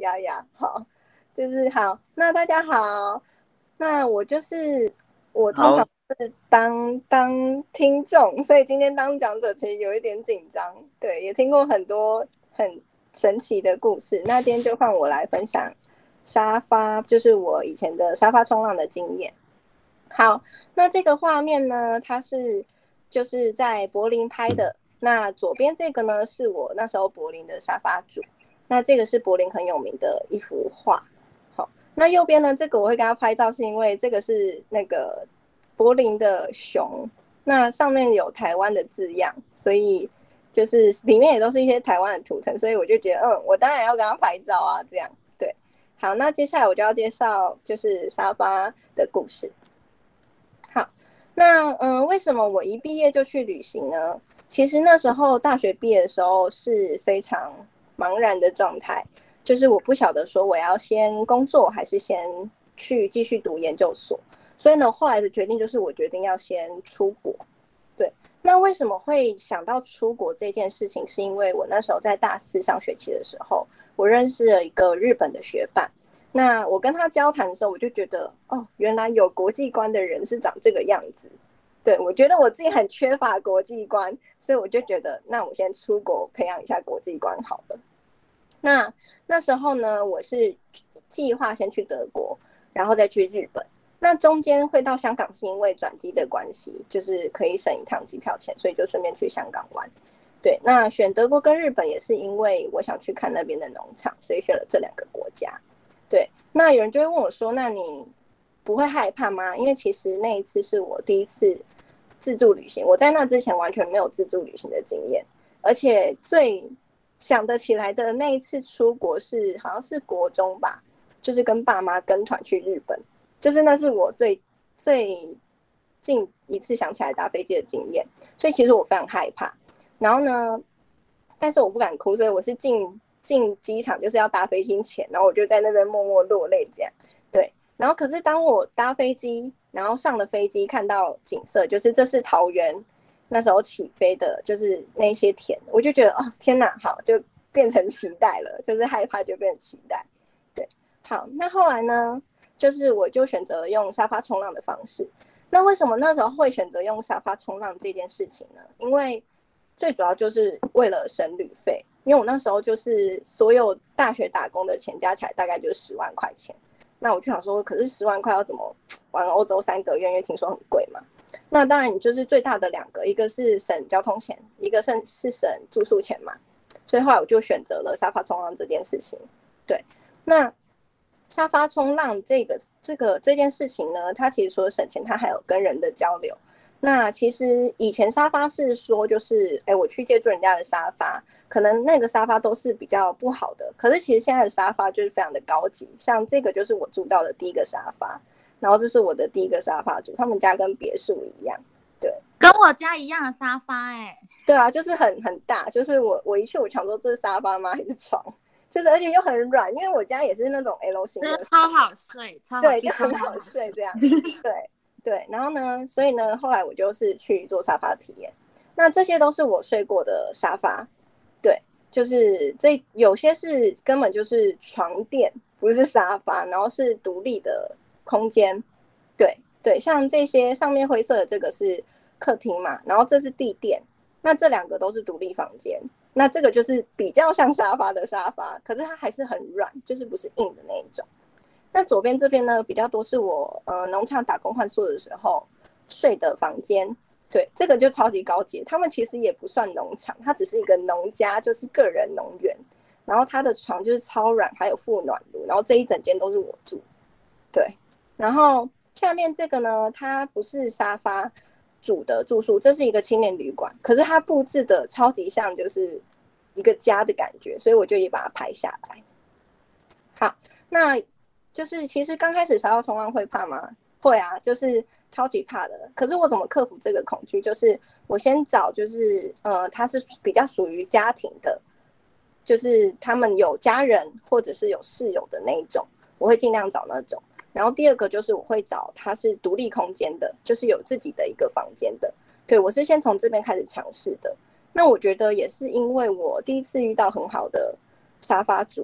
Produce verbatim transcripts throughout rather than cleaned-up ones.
呀呀，好，就是好。那大家好，那我就是我通常好， 是当当听众，所以今天当讲者其实有一点紧张。对，也听过很多很神奇的故事。那今天就换我来分享沙发，就是我以前的沙发冲浪的经验。好，那这个画面呢，它是就是在柏林拍的。那左边这个呢，是我那时候柏林的沙发主。那这个是柏林很有名的一幅画。好，那右边呢，这个我会跟他拍照，是因为这个是那个柏林的熊，那上面有台湾的字样，所以就是里面也都是一些台湾的图腾，所以我就觉得，嗯，我当然要跟他拍照啊，这样对。好，那接下来我就要介绍就是沙发的故事。好，那嗯，为什么我一毕业就去旅行呢？其实那时候大学毕业的时候是非常茫然的状态，就是我不晓得说我要先工作还是先去继续读研究所。所以呢，后来的决定就是我决定要先出国。对，那为什么会想到出国这件事情？是因为我那时候在大四上学期的时候，我认识了一个日本的学伴。那我跟他交谈的时候，我就觉得，哦，原来有国际观的人是长这个样子。对，我觉得我自己很缺乏国际观，所以我就觉得，那我先出国培养一下国际观好了。那那时候呢，我是计划先去德国，然后再去日本。那中间会到香港是因为转机的关系，就是可以省一趟机票钱，所以就顺便去香港玩。对，那选德国跟日本也是因为我想去看那边的农场，所以选了这两个国家。对，那有人就会问我说：“那你不会害怕吗？”因为其实那一次是我第一次自助旅行，我在那之前完全没有自助旅行的经验，而且最想得起来的那一次出国是好像是国中吧，就是跟爸妈跟团去日本，就是那是我最最近一次想起来搭飞机的经验，所以其实我非常害怕。然后呢，但是我不敢哭，所以我是进进机场就是要搭飞机前，然后我就在那边默默落泪这样。对，然后可是当我搭飞机，然后上了飞机看到景色，就是这是桃园那时候起飞的，就是那些田，我就觉得哦天哪，好就变成期待了，就是害怕就变成期待。对，好，那后来呢，就是我就选择用沙发冲浪的方式。那为什么那时候会选择用沙发冲浪这件事情呢？因为最主要就是为了省旅费，因为我那时候就是所有大学打工的钱加起来大概就是十万块钱。那我就想说，可是十万块要怎么玩欧洲三个月？因为听说很贵嘛。那当然，你就是最大的两个，一个是省交通钱，一个是是省住宿钱嘛。所以后来我就选择了沙发冲浪这件事情。对，那沙发冲浪这个这个这件事情呢，它其实除了省钱，它还有跟人的交流。那其实以前沙发是说，就是哎，我去借住人家的沙发，可能那个沙发都是比较不好的。可是其实现在的沙发就是非常的高级，像这个就是我住到的第一个沙发，然后这是我的第一个沙发主，他们家跟别墅一样。对， 跟我家一样的沙发哎、欸。 对啊，就是很很大，就是我我一去我想说这是沙发吗还是床？就是而且又很软，因为我家也是那种 L 型的， 超好睡，超好对，就很好睡这样。对对，然后呢，所以呢，后来我就是去做沙发体验。那这些都是我睡过的沙发，对，就是这有些是根本就是床垫，不是沙发，然后是独立的空间。对对，像这些上面灰色的这个是客厅嘛，然后这是地垫，那这两个都是独立房间。那这个就是比较像沙发的沙发，可是它还是很软，就是不是硬的那一种。那左边这边呢，比较多是我呃农场打工换宿的时候睡的房间。对，这个就超级高级。他们其实也不算农场，它只是一个农家，就是个人农园。然后它的床就是超软，还有附暖炉，然后这一整间都是我住。对，然后下面这个呢，它不是沙发主的住宿，这是一个青年旅馆，可是它布置的超级像就是一个家的感觉，所以我就也把它拍下来。好，那就是其实刚开始沙发冲浪会怕吗？会啊，就是超级怕的。可是我怎么克服这个恐惧？就是我先找，就是呃，它是比较属于家庭的，就是他们有家人或者是有室友的那一种，我会尽量找那种。然后第二个就是我会找它是独立空间的，就是有自己的一个房间的。对，我是先从这边开始尝试的。那我觉得也是因为我第一次遇到很好的沙发主，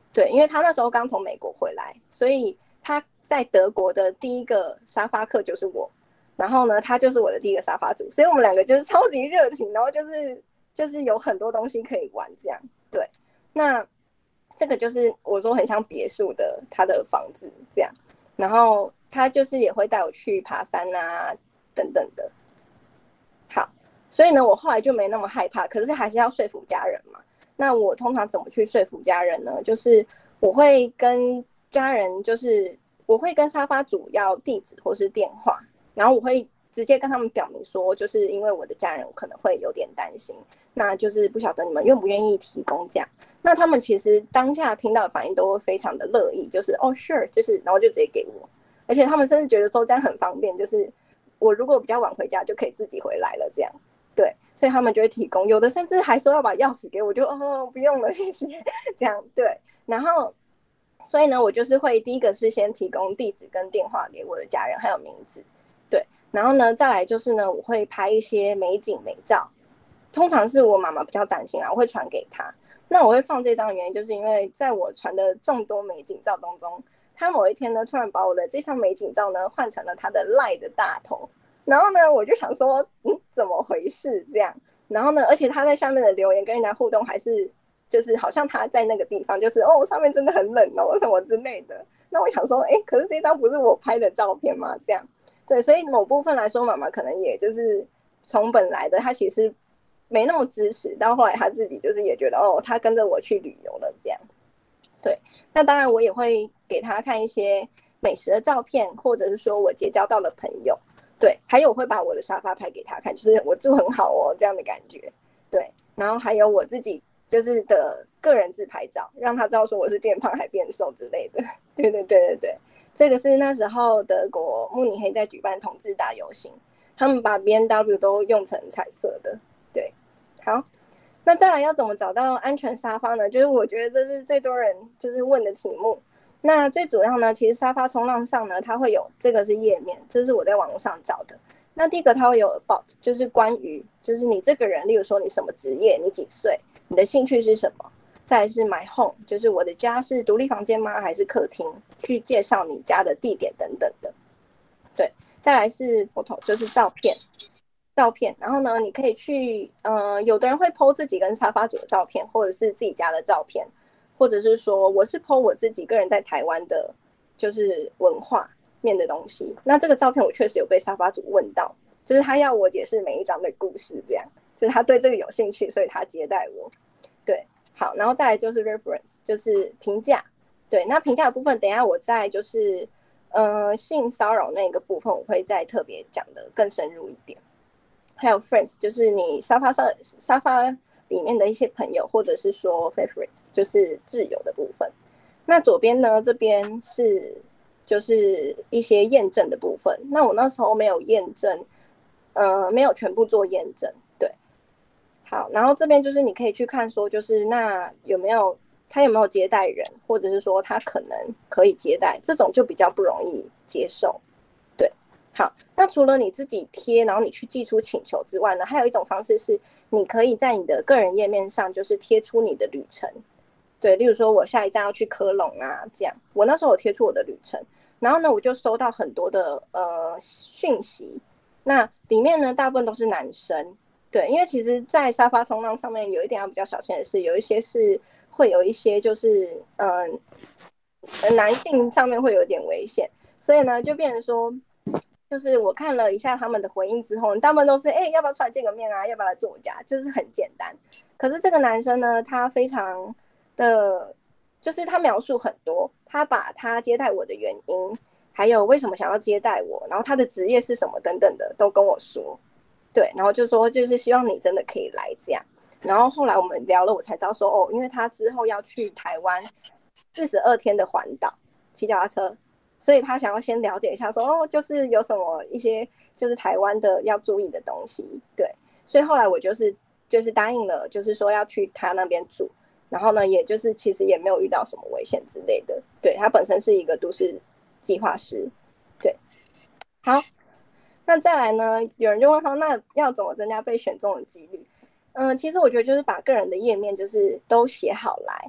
对，因为他那时候刚从美国回来，所以他在德国的第一个沙发客就是我，然后呢，他就是我的第一个沙发主，所以我们两个就是超级热情，然后就是就是有很多东西可以玩这样。对，那这个就是我说很像别墅的他的房子这样，然后他就是也会带我去爬山啊等等的。好，所以呢，我后来就没那么害怕，可是还是要说服家人嘛。那我通常怎么去说服家人呢？就是我会跟家人，就是我会跟沙发主要地址或是电话，然后我会直接跟他们表明说，就是因为我的家人可能会有点担心，那就是不晓得你们愿不愿意提供这样。那他们其实当下听到的反应都会非常的乐意，就是哦 sure， 就是然后就直接给我，而且他们甚至觉得说这样很方便，就是我如果比较晚回家就可以自己回来了这样。对，所以他们就会提供，有的甚至还说要把钥匙给我，就哦不用了，谢谢，这样对。然后，所以呢，我就是会第一个是先提供地址跟电话给我的家人，还有名字，对。然后呢，再来就是呢，我会拍一些美景美照，通常是我妈妈比较担心啦，我会传给她。那我会放这张的原因，就是因为在我传的众多美景照当中，她某一天呢，突然把我的这张美景照呢换成了她的 LINE 的大头。然后呢，我就想说，嗯，怎么回事这样？然后呢，而且他在下面的留言跟人家互动，还是就是好像他在那个地方，就是哦，上面真的很冷哦，什么之类的。那我想说，哎，可是这张不是我拍的照片吗？这样，对，所以某部分来说，妈妈可能也就是从本来的他其实没那么支持，到后来他自己就是也觉得，哦，他跟着我去旅游了这样。对，那当然我也会给他看一些美食的照片，或者是说我结交到的朋友。对，还有我会把我的沙发拍给他看，就是我住很好哦，这样的感觉。对，然后还有我自己就是的个人自拍照，让他知道说我是变胖还变瘦之类的。对对对对对，这个是那时候德国慕尼黑在举办同志大游行，他们把 B M W 都用成彩色的。对，好，那再来要怎么找到安全沙发呢？就是我觉得这是最多人就是问的题目。那最主要呢，其实沙发冲浪上呢，它会有这个是页面，这是我在网络上找的。那第一个它会有 about， 就是关于就是你这个人，例如说你什么职业，你几岁，你的兴趣是什么。再来是 my home， 就是我的家是独立房间吗，还是客厅，去介绍你家的地点等等的。对，再来是 photo， 就是照片。照片，然后呢，你可以去，呃，有的人会 po 自己跟沙发主的照片，或者是自己家的照片，或者是说我是 po 我自己个人在台湾的，就是文化面的东西。那这个照片我确实有被沙发主问到，就是他要我解释每一张的故事，这样，就是他对这个有兴趣，所以他接待我。对，好，然后再来就是 reference， 就是评价。对，那评价的部分，等一下我再就是呃性骚扰那个部分，我会再特别讲的更深入一点。还有 friends， 就是你沙发上沙发里面的一些朋友，或者是说 favorite， 就是挚友的部分。那左边呢，这边是就是一些验证的部分。那我那时候没有验证，呃，没有全部做验证。对，好，然后这边就是你可以去看说，就是那有没有他有没有接待人，或者是说他可能可以接待，这种就比较不容易接受。对。好，那除了你自己贴，然后你去寄出请求之外呢，还有一种方式是，你可以在你的个人页面上，就是贴出你的旅程。对，例如说我下一站要去科隆啊，这样。我那时候有贴出我的旅程，然后呢，我就收到很多的呃讯息，那里面呢大部分都是男生。对，因为其实，在沙发冲浪上面有一点要比较小心的是，有一些是会有一些就是嗯、呃、男性上面会有点危险，所以呢就变成说。就是我看了一下他们的回应之后，大部分都是哎、欸，要不要出来见个面啊？要不要来住我家？就是很简单。可是这个男生呢，他非常的，就是他描述很多，他把他接待我的原因，还有为什么想要接待我，然后他的职业是什么等等的，都跟我说。对，然后就说就是希望你真的可以来这样。然后后来我们聊了，我才知道说哦，因为他之后要去台湾四十二天的环岛，骑脚踏车。所以他想要先了解一下说，说哦，就是有什么一些就是台湾的要注意的东西，对。所以后来我就是就是答应了，就是说要去他那边住，然后呢，也就是其实也没有遇到什么危险之类的。对，他本身是一个都市计划师，对。好，那再来呢，有人就问说，那要怎么增加被选中的几率？嗯，其实我觉得就是把个人的页面就是都写好来。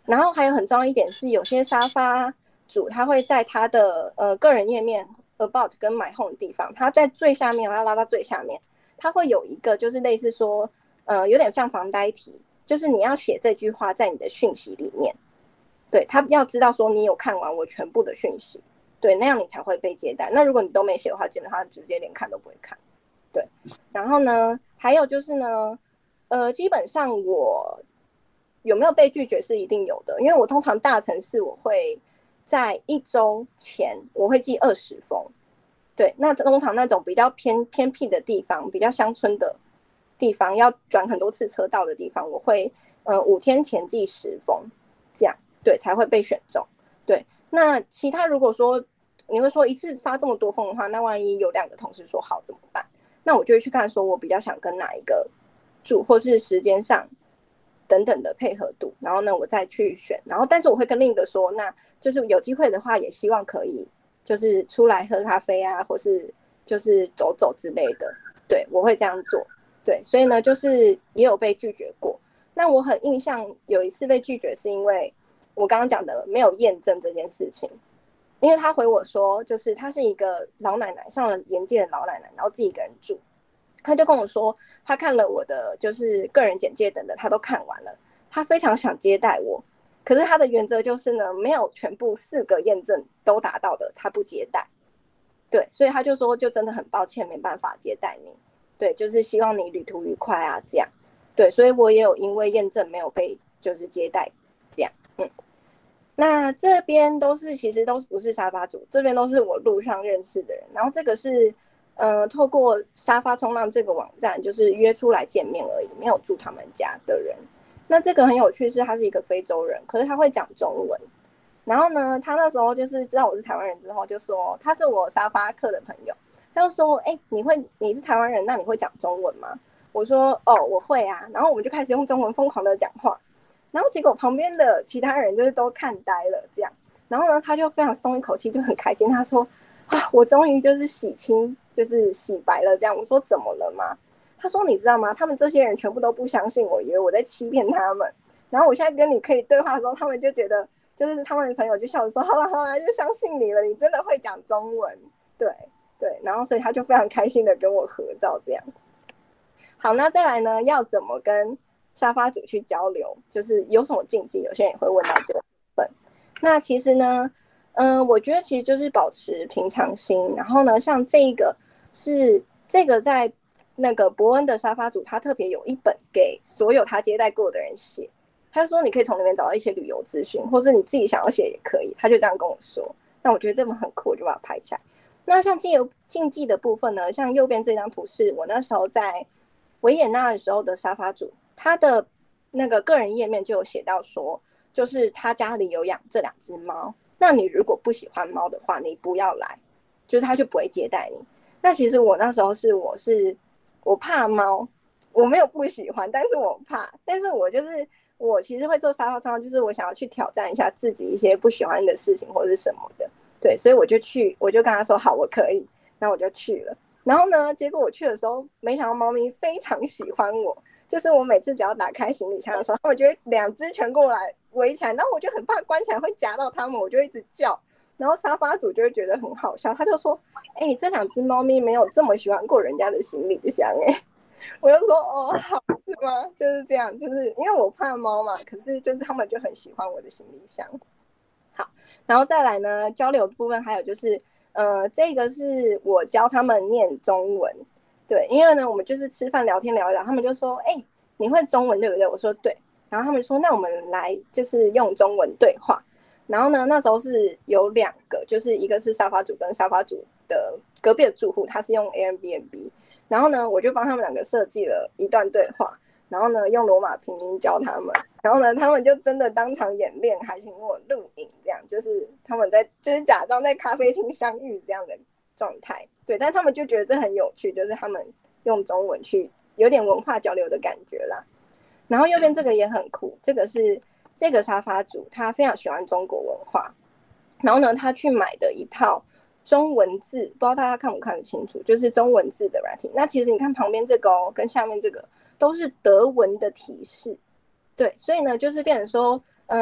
然后还有很重要一点是，有些沙发主他会在他的呃个人页面 about 跟 my home 的地方，他在最下面，我要拉到最下面，他会有一个就是类似说，呃，有点像防呆题，就是你要写这句话在你的讯息里面，对，他要知道说你有看完我全部的讯息，对，那样你才会被接待。那如果你都没写的话，基本上直接连看都不会看。对，然后呢，还有就是呢，呃，基本上我有没有被拒绝是一定有的，因为我通常大城市我会在一周前我会寄二十封，对，那通常那种比较偏偏僻的地方，比较乡村的地方，要转很多次车道的地方，我会呃五天前寄十封，这样对才会被选中。对，那其他如果说你会说一次发这么多封的话，那万一有两个同事说好怎么办？那我就会去看说我比较想跟哪一个住，或是时间上等等的配合度，然后呢我再去选，然后但是我会跟另一个说，那就是有机会的话也希望可以就是出来喝咖啡啊，或是就是走走之类的，对，我会这样做。对，所以呢就是也有被拒绝过。那我很印象有一次被拒绝是因为我刚刚讲的没有验证这件事情，因为他回我说，就是他是一个老奶奶，上了年纪的老奶奶，然后自己一个人住，他就跟我说，他看了我的就是个人简介等等，他都看完了，他非常想接待我，可是他的原则就是呢，没有全部四个验证都达到的，他不接待。对，所以他就说，就真的很抱歉，没办法接待你。对，就是希望你旅途愉快啊，这样。对，所以我也有因为验证没有被就是接待，这样，嗯。那这边都是其实都不是沙发主，这边都是我路上认识的人。然后这个是呃透过沙发冲浪这个网站，就是约出来见面而已，没有住他们家的人。那这个很有趣是他是一个非洲人，可是他会讲中文。然后呢，他那时候就是知道我是台湾人之后，就说他是我沙发客的朋友，他就说：“哎、欸，你会你是台湾人，那你会讲中文吗？”我说：“哦，我会啊。”然后我们就开始用中文疯狂的讲话。然后结果旁边的其他人就是都看呆了这样，然后呢他就非常松一口气，就很开心，他说啊我终于就是洗清就是洗白了这样。我说怎么了吗？他说你知道吗，他们这些人全部都不相信我，以为我在欺骗他们，然后我现在跟你可以对话的时候，他们就觉得就是他们的朋友就笑着说好了好了，就相信你了，你真的会讲中文。对对，然后所以他就非常开心的跟我合照这样。好，那再来呢，要怎么跟沙发主去交流，就是有什么禁忌，有些人也会问到这个部分。那其实呢嗯、呃，我觉得其实就是保持平常心，然后呢像这一个是这个在那个伯恩的沙发主，他特别有一本给所有他接待过的人写，他就说你可以从里面找到一些旅游资讯，或是你自己想要写也可以，他就这样跟我说。那我觉得这本很酷，我就把它拍起来。那像禁忌的部分呢，像右边这张图是我那时候在维也纳的时候的沙发主，他的那个个人页面就有写到说，就是他家里有养这两只猫，那你如果不喜欢猫的话，你不要来，就是他就不会接待你。那其实我那时候是我是我怕猫，我没有不喜欢，但是我怕，但是我就是我其实会做沙发冲浪，就是我想要去挑战一下自己一些不喜欢的事情或者是什么的，对，所以我就去，我就跟他说好，我可以，那我就去了。然后呢，结果我去的时候，没想到猫咪非常喜欢我，就是我每次只要打开行李箱的时候，他们就会两只全过来围起来，然后我就很怕关起来会夹到他们，我就一直叫，然后沙发主就会觉得很好笑，他就说：“哎、欸，这两只猫咪没有这么喜欢过人家的行李箱哎、欸。”我就说：“哦，好是吗？就是这样，就是因为我怕猫嘛，可是就是他们就很喜欢我的行李箱。”好，然后再来呢，交流的部分还有就是。呃，这个是我教他们念中文，对，因为呢，我们就是吃饭聊天聊一聊，他们就说，哎、欸，你会中文对不对？我说对，然后他们说，那我们来就是用中文对话。然后呢，那时候是有两个，就是一个是沙发主跟沙发主的隔壁的住户，他是用 Airbnb， 然后呢，我就帮他们两个设计了一段对话。然后呢，用罗马拼音教他们，然后呢，他们就真的当场演练，还请我录影，这样就是他们在就是假装在咖啡厅相遇这样的状态，对，但他们就觉得这很有趣，就是他们用中文去有点文化交流的感觉啦。然后右边这个也很酷，这个是这个沙发主，他非常喜欢中国文化，然后呢，他去买的一套中文字，不知道大家看不看得清楚，就是中文字的软体。那其实你看旁边这个哦，跟下面这个。都是德文的提示，对，所以呢，就是变成说，呃，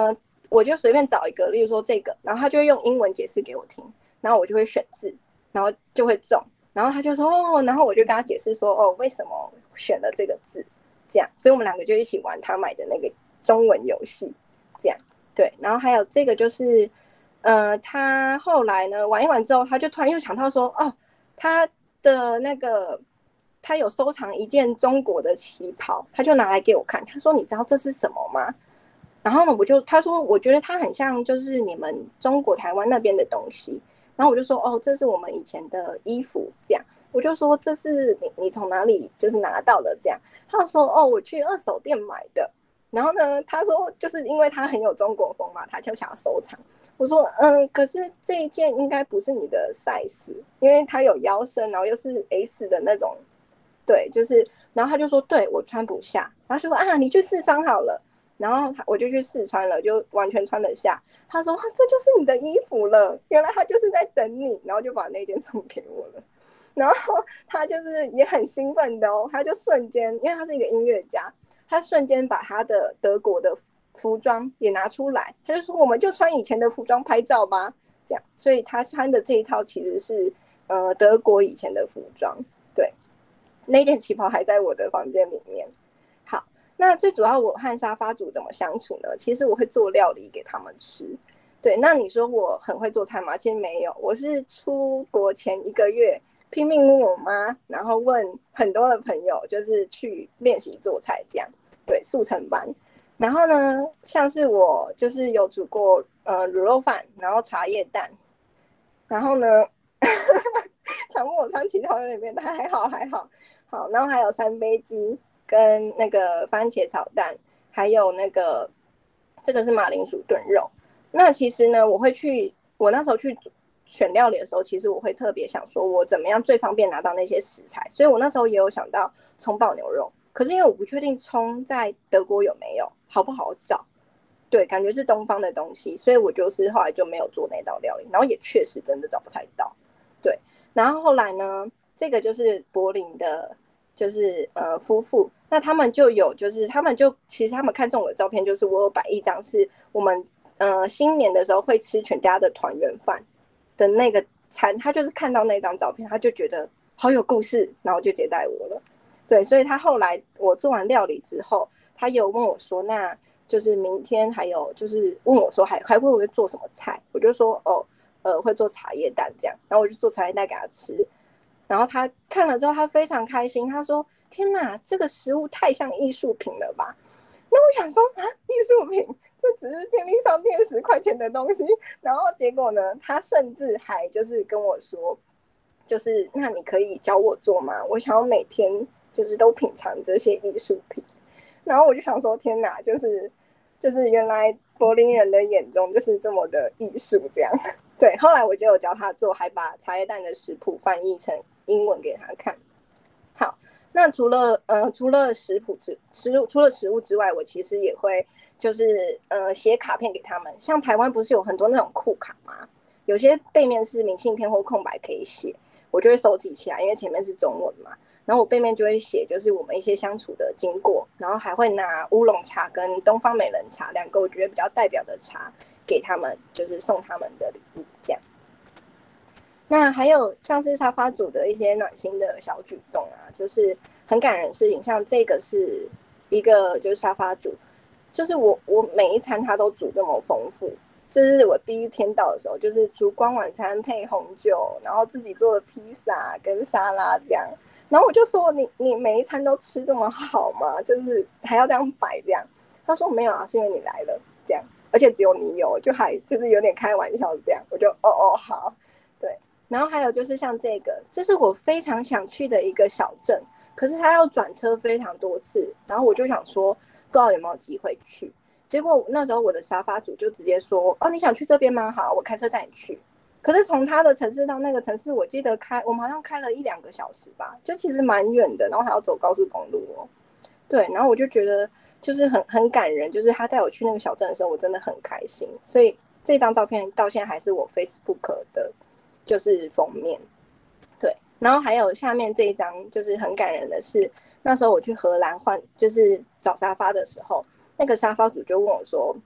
我就随便找一个，例如说这个，然后他就会用英文解释给我听，然后我就会选字，然后就会中，然后他就说哦，然后我就跟他解释说哦，为什么选了这个字，这样，所以我们两个就一起玩他买的那个中文游戏，这样，对，然后还有这个就是，呃，他后来呢玩一玩之后，他就突然又想到说哦，他的那个。他有收藏一件中国的旗袍，他就拿来给我看。他说：“你知道这是什么吗？”然后呢，我就他说：“我觉得它很像，就是你们中国台湾那边的东西。”然后我就说：“哦，这是我们以前的衣服。”这样，我就说：“这是你你从哪里就是拿到的？”这样，他说：“哦，我去二手店买的。”然后呢，他说：“就是因为他很有中国风嘛，他就想要收藏。”我说：“嗯，可是这一件应该不是你的 size， 因为它有腰身，然后又是 S 的那种。”对，就是，然后他就说，对我穿不下，然后说啊，你去试穿好了，然后我就去试穿了，就完全穿得下。他说这就是你的衣服了，原来他就是在等你，然后就把那件送给我了。然后他就是也很兴奋的哦，他就瞬间，因为他是一个音乐家，他瞬间把他的德国的服装也拿出来，他就说我们就穿以前的服装拍照吧，这样，所以他穿的这一套其实是呃德国以前的服装，对。那件旗袍还在我的房间里面。好，那最主要我和沙发主怎么相处呢？其实我会做料理给他们吃。对，那你说我很会做菜吗？其实没有，我是出国前一个月拼命问我妈，然后问很多的朋友，就是去练习做菜这样。对，速成班。然后呢，像是我就是有煮过呃卤肉饭，然后茶叶蛋，然后呢。强迫我穿旗袍有点变态，还好还好。好，然后还有三杯鸡跟那个番茄炒蛋，还有那个这个是马铃薯炖肉。那其实呢，我会去，我那时候去选料理的时候，其实我会特别想说，我怎么样最方便拿到那些食材。所以我那时候也有想到葱爆牛肉，可是因为我不确定葱在德国有没有，好不好找。对，感觉是东方的东西，所以我就是后来就没有做那道料理，然后也确实真的找不太到。对，然后后来呢，这个就是柏林的，就是呃夫妇，那他们就有，就是他们就其实他们看中我的照片，就是我有摆一张是我们呃新年的时候会吃全家的团圆饭的那个餐，他就是看到那张照片，他就觉得好有故事，然后就接待我了。对，所以他后来我做完料理之后，他有问我说，那就是明天还有就是问我说还还会不会做什么菜，我就说哦。呃，会做茶叶蛋这样，然后我就做茶叶蛋给他吃，然后他看了之后，他非常开心，他说：“天哪，这个食物太像艺术品了吧？”那我想说啊，艺术品，这只是便利商店十块钱的东西，然后结果呢，他甚至还就是跟我说，就是那你可以教我做吗？我想要每天就是都品尝这些艺术品，然后我就想说，天哪，就是就是原来柏林人的眼中就是这么的艺术这样。对，后来我就有教他做，还把茶叶蛋的食谱翻译成英文给他看。好，那除了呃除了食谱之食物除了食物之外，我其实也会就是呃写卡片给他们。像台湾不是有很多那种库卡吗？有些背面是明信片或空白可以写，我就会收集起来，因为前面是中文嘛。然后我背面就会写，就是我们一些相处的经过，然后还会拿乌龙茶跟东方美人茶两个我觉得比较代表的茶。给他们就是送他们的礼物这样。那还有像是沙发主的一些暖心的小举动啊，就是很感人的事情。像这个是一个就是沙发主，就是我我每一餐他都煮这么丰富。就是我第一天到的时候，就是烛光晚餐配红酒，然后自己做的披萨跟沙拉这样。然后我就说你你每一餐都吃这么好吗？就是还要这样摆这样。他说没有啊，是因为你来了这样。而且只有你有，就还就是有点开玩笑这样，我就哦哦好，对。然后还有就是像这个，这是我非常想去的一个小镇，可是他要转车非常多次，然后我就想说不知道有没有机会去。结果那时候我的沙发主就直接说：“哦，你想去这边吗？好，我开车载你去。”可是从他的城市到那个城市，我记得开我们好像开了一两个小时吧，就其实蛮远的，然后还要走高速公路哦。对，然后我就觉得。就是很很感人，就是他带我去那个小镇的时候，我真的很开心。所以这张照片到现在还是我 Facebook 的，就是封面。对，然后还有下面这一张，就是很感人的是，那时候我去荷兰换，就是找沙发的时候，那个沙发主就问我说：“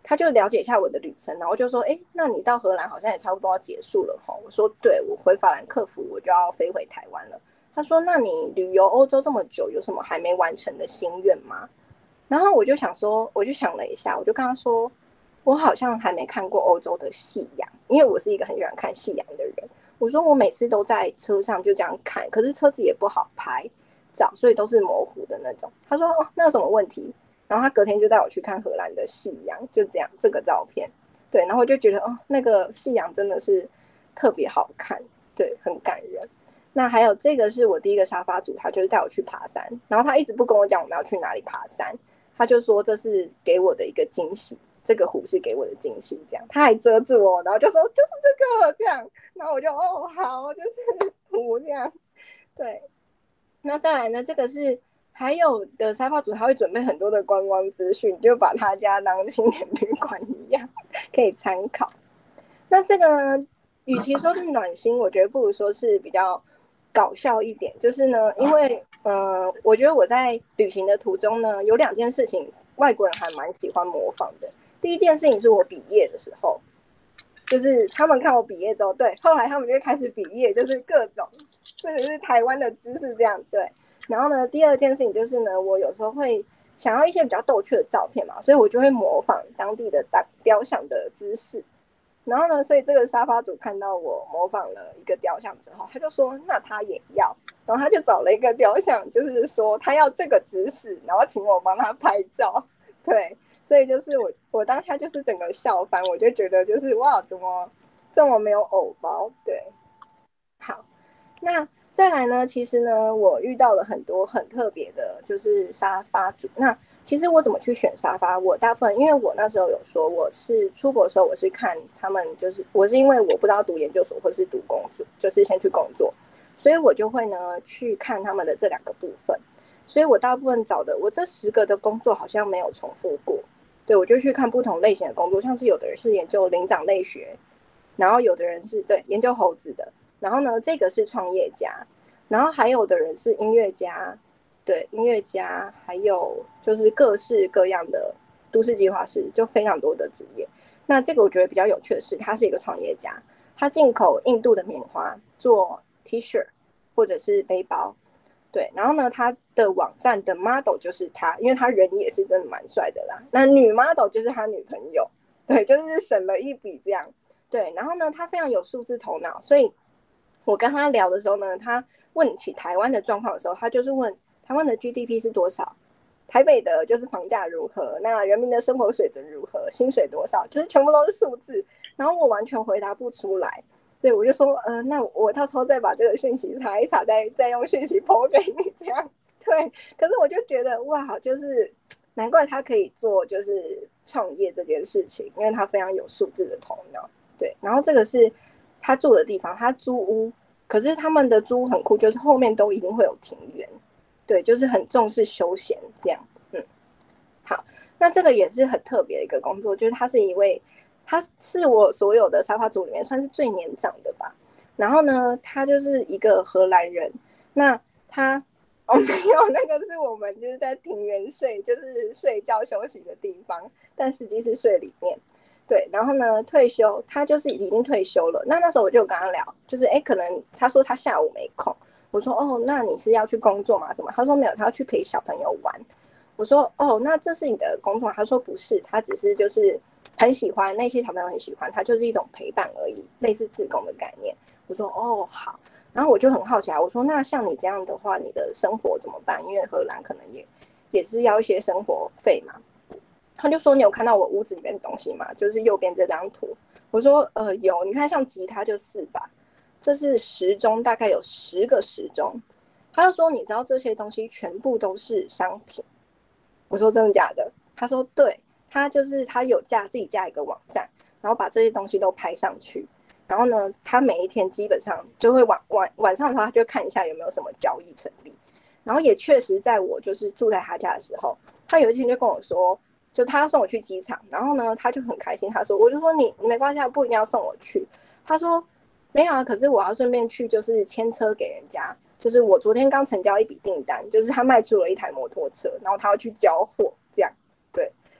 他就了解一下我的旅程，然后就说：“哎，那你到荷兰好像也差不多要结束了哈。”我说：“对，我回法兰克福我就要飞回台湾了。”他说：“那你旅游欧洲这么久，有什么还没完成的心愿吗？”然后我就想说，我就想了一下，我就跟他说：“我好像还没看过欧洲的夕阳，因为我是一个很喜欢看夕阳的人。”我说：“我每次都在车上就这样看，可是车子也不好拍照，所以都是模糊的那种。”他说：“哦，那有什么问题？”然后他隔天就带我去看荷兰的夕阳，就这样这个照片，对，然后我就觉得哦，那个夕阳真的是特别好看，对，很感人。那还有这个是我第一个沙发主，他就是带我去爬山，然后他一直不跟我讲我们要去哪里爬山，他就说这是给我的一个惊喜，这个湖是给我的惊喜，这样他还遮住我，然后就说就是这个这样，然后我就哦好，就是湖这样，对。那再来呢，这个是。还有的沙发主他会准备很多的观光资讯，就把他家当青年旅馆一样，可以参考。那这个呢，与其说是暖心，我觉得不如说是比较搞笑一点。就是呢，因为呃，我觉得我在旅行的途中呢，有两件事情外国人还蛮喜欢模仿的。第一件事情是我毕业的时候，就是他们看我毕业之后，对，后来他们就会开始毕业，就是各种，这个是台湾的姿势这样，对。然后呢，第二件事情就是呢，我有时候会想要一些比较逗趣的照片嘛，所以我就会模仿当地的雕像的姿势。然后呢，所以这个沙发主看到我模仿了一个雕像之后，他就说那他也要，然后他就找了一个雕像，就是说他要这个姿势，然后请我帮他拍照。对，所以就是我我当下就是整个笑翻，我就觉得就是哇，怎么这么没有偶包？对，好，那。再来呢，其实呢，我遇到了很多很特别的，就是沙发主。那其实我怎么去选沙发？我大部分因为我那时候有说，我是出国的时候，我是看他们，就是我是因为我不知道读研究所或是读工作，就是先去工作，所以我就会呢去看他们的这两个部分。所以我大部分找的，我这十个的工作好像没有重复过。对，我就去看不同类型的工作，像是有的人是研究灵长类学，然后有的人是对研究猴子的。然后呢，这个是创业家，然后还有的人是音乐家，对，音乐家，还有就是各式各样的都市计划师，就非常多的职业。那这个我觉得比较有趣的是，他是一个创业家，他进口印度的棉花做 T 恤或者是背包，对，然后呢，他的网站的 model 就是他，因为他人也是真的蛮帅的啦。那女 model 就是他女朋友，对，就是省了一笔这样，对。然后呢，他非常有数字头脑，所以。我跟他聊的时候呢，他问起台湾的状况的时候，他就是问台湾的 G D P 是多少，台北的就是房价如何，那人民的生活水准如何，薪水多少，就是全部都是数字。然后我完全回答不出来，所以我就说，呃，那我到时候再把这个讯息查一查，再再用讯息抛给你这样。对，可是我就觉得哇，就是难怪他可以做就是创业这件事情，因为他非常有数字的头脑。对，然后这个是。他住的地方，他租屋，可是他们的租屋很酷，就是后面都一定会有庭园，对，就是很重视休闲这样。嗯，好，那这个也是很特别的一个工作，就是他是一位，他是我所有的沙发主里面算是最年长的吧。然后呢，他就是一个荷兰人，那他哦没有，那个是我们就是在庭园睡，就是睡觉休息的地方，但实际是睡里面。对，然后呢，退休，他就是已经退休了。那那时候我就跟他聊，就是哎，可能他说他下午没空。我说哦，那你是要去工作吗？什么？他说没有，他要去陪小朋友玩。我说哦，那这是你的工作吗？他说不是，他只是就是很喜欢那些小朋友很喜欢，他就是一种陪伴而已，类似志工的概念。我说哦好，然后我就很好奇啊，我说那像你这样的话，你的生活怎么办？因为荷兰可能也也是要一些生活费嘛。他就说你有看到我屋子里面的东西吗？就是右边这张图。我说呃有，你看像吉他就是吧，这是时钟，大概有十个时钟。他就说你知道这些东西全部都是商品。我说真的假的？他说对，他就是他有架自己架一个网站，然后把这些东西都拍上去。然后呢，他每一天基本上就会晚晚晚上的话，他就看一下有没有什么交易成立。然后也确实在我就是住在他家的时候，他有一天就跟我说。就他要送我去机场，然后呢，他就很开心。他说：“我就说你你没关系，不一定要送我去。”他说：“没有啊，可是我要顺便去，就是牵车给人家。就是我昨天刚成交一笔订单，就是他卖出了一台摩托车，然后他要去交货，这样对。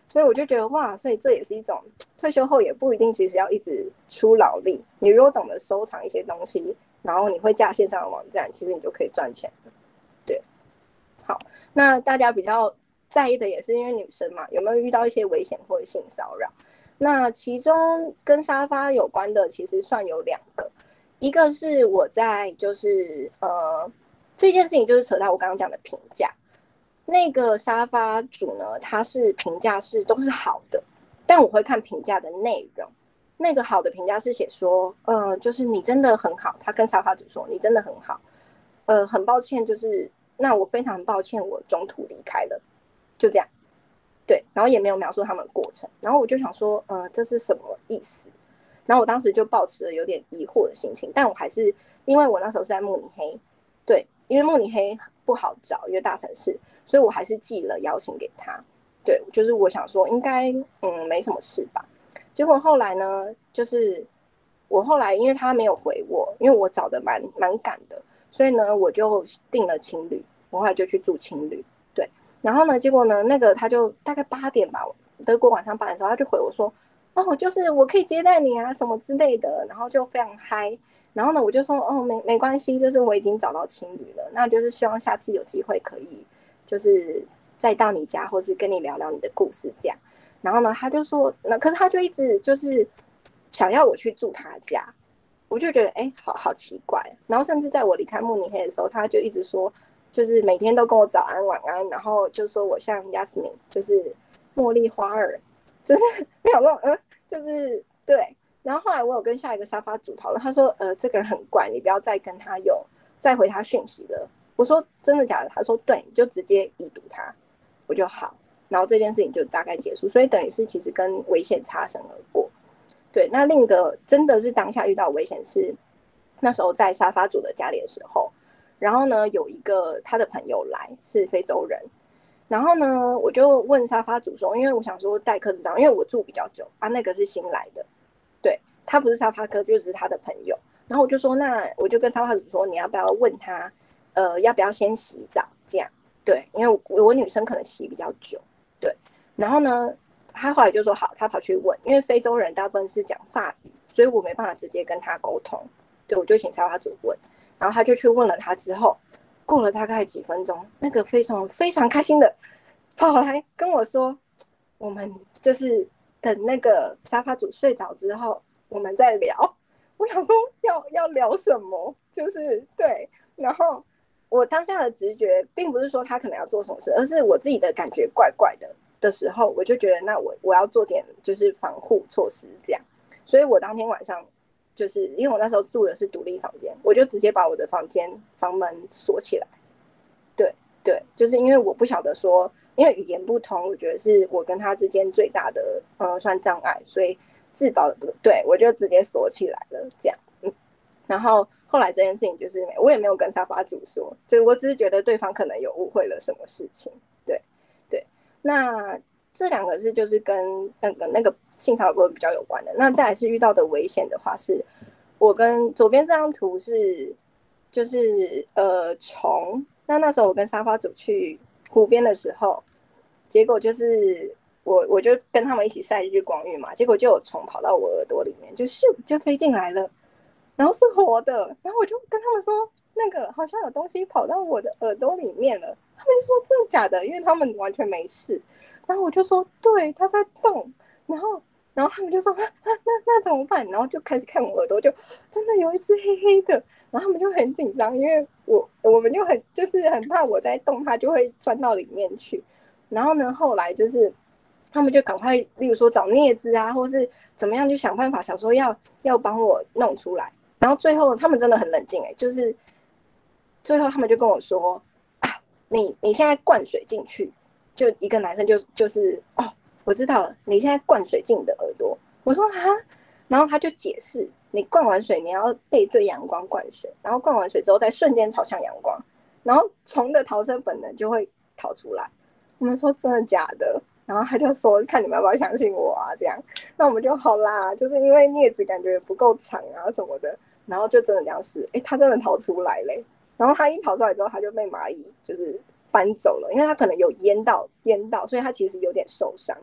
所以我就觉得哇，所以这也是一种退休后也不一定其实要一直出劳力，你如果懂得收藏一些东西，然后你会架线上的网站，其实你就可以赚钱了。对，好，那大家比较在意的也是因为女生嘛，有没有遇到一些危险或者性骚扰？那其中跟沙发有关的其实算有两个，一个是我在就是呃这件事情就是扯到我刚刚讲的评价，那个沙发主呢，他是评价是都是好的，但我会看评价的内容。那个好的评价是写说，呃，就是你真的很好，他跟沙发主说你真的很好，呃，很抱歉，就是那我非常抱歉，我中途离开了，就这样。对，然后也没有描述他们的过程，然后我就想说，呃，这是什么意思？然后我当时就抱持了有点疑惑的心情，但我还是因为我那时候是在慕尼黑，对，因为慕尼黑不好找，因为大城市，所以我还是寄了邀请给他。对，就是我想说应该嗯没什么事吧。结果后来呢，就是我后来因为他没有回我，因为我找的蛮蛮赶的，所以呢我就订了青旅，我后来就去住青旅。对，然后呢，结果呢，那个他就大概八点吧，德国晚上八点的时候，他就回我说，哦，就是我可以接待你啊，什么之类的，然后就非常嗨。然后呢，我就说，哦，没没关系，就是我已经找到青旅了，那就是希望下次有机会可以，就是再到你家，或是跟你聊聊你的故事这样。然后呢，他就说，那可是他就一直就是想要我去住他家，我就觉得，哎，好好奇怪。然后甚至在我离开慕尼黑的时候，他就一直说，就是每天都跟我早安晚安，然后就说我像 Yasmin， 就是茉莉花儿，就是没有那种，嗯，就是对。然后后来我有跟下一个沙发主讨论，他说，呃，这个人很怪，你不要再跟他有再回他讯息了。我说真的假的？他说对，你就直接已读他，我就好。然后这件事情就大概结束，所以等于是其实跟危险擦身而过。对，那另一个真的是当下遇到危险是那时候在沙发主的家里的时候，然后呢有一个他的朋友来是非洲人，然后呢我就问沙发主说，因为我想说待客之道，因为我住比较久啊，那个是新来的，对，他不是沙发客就是他的朋友，然后我就说那我就跟沙发主说你要不要问他呃要不要先洗澡这样，对，因为我女生可能洗比较久，对，然后呢他后来就说好，他跑去问，因为非洲人大部分是讲法语，所以我没办法直接跟他沟通，对，我就请沙发主问，然后他就去问了他之后，过了大概几分钟，那个非常非常开心的跑来跟我说，我们就是等那个沙发主睡着之后，我们再聊。我想说要要聊什么，就是对，然后我当下的直觉并不是说他可能要做什么事，而是我自己的感觉怪怪的的时候，我就觉得那我我要做点就是防护措施这样，所以我当天晚上就是因为我那时候住的是独立房间，我就直接把我的房间房门锁起来。对对，就是因为我不晓得说，因为语言不通，我觉得是我跟他之间最大的呃算障碍，所以自保的不对，我就直接锁起来了这样。嗯，然后后来这件事情就是我也没有跟沙发主说，就是我只是觉得对方可能有误会了什么事情。对对，那这两个是就是跟那个那个性骚扰比较有关的。那再来是遇到的危险的话是，我跟左边这张图是就是呃虫。那那时候我跟沙发主去湖边的时候，结果就是我我就跟他们一起晒日光浴嘛，结果就有虫跑到我耳朵里面，就咻就飞进来了，然后是活的，然后我就跟他们说，那个好像有东西跑到我的耳朵里面了，他们就说真的假的，因为他们完全没事，然后我就说对，它在动，然后然后他们就说啊那那怎么办？然后就开始看我耳朵，就真的有一只黑黑的，然后他们就很紧张，因为我我们就很就是很怕我在动，它就会钻到里面去。然后呢，后来就是他们就赶快，例如说找镊子啊，或是怎么样，就想办法想说要要帮我弄出来。然后最后他们真的很冷静哎、欸，就是最后他们就跟我说啊，你你现在灌水进去，就一个男生就就是哦。我知道了，你现在灌水进你的耳朵。我说啊，然后他就解释，你灌完水你要背对阳光灌水，然后灌完水之后再瞬间朝向阳光，然后虫的逃生本能就会逃出来。我们说真的假的？然后他就说看你们要不要相信我啊，这样。那我们就好啦，就是因为镊子感觉不够长啊什么的，然后就真的这样试，哎，他真的逃出来嘞。然后他一逃出来之后，他就被蚂蚁就是搬走了，因为他可能有淹到淹到，所以他其实有点受伤。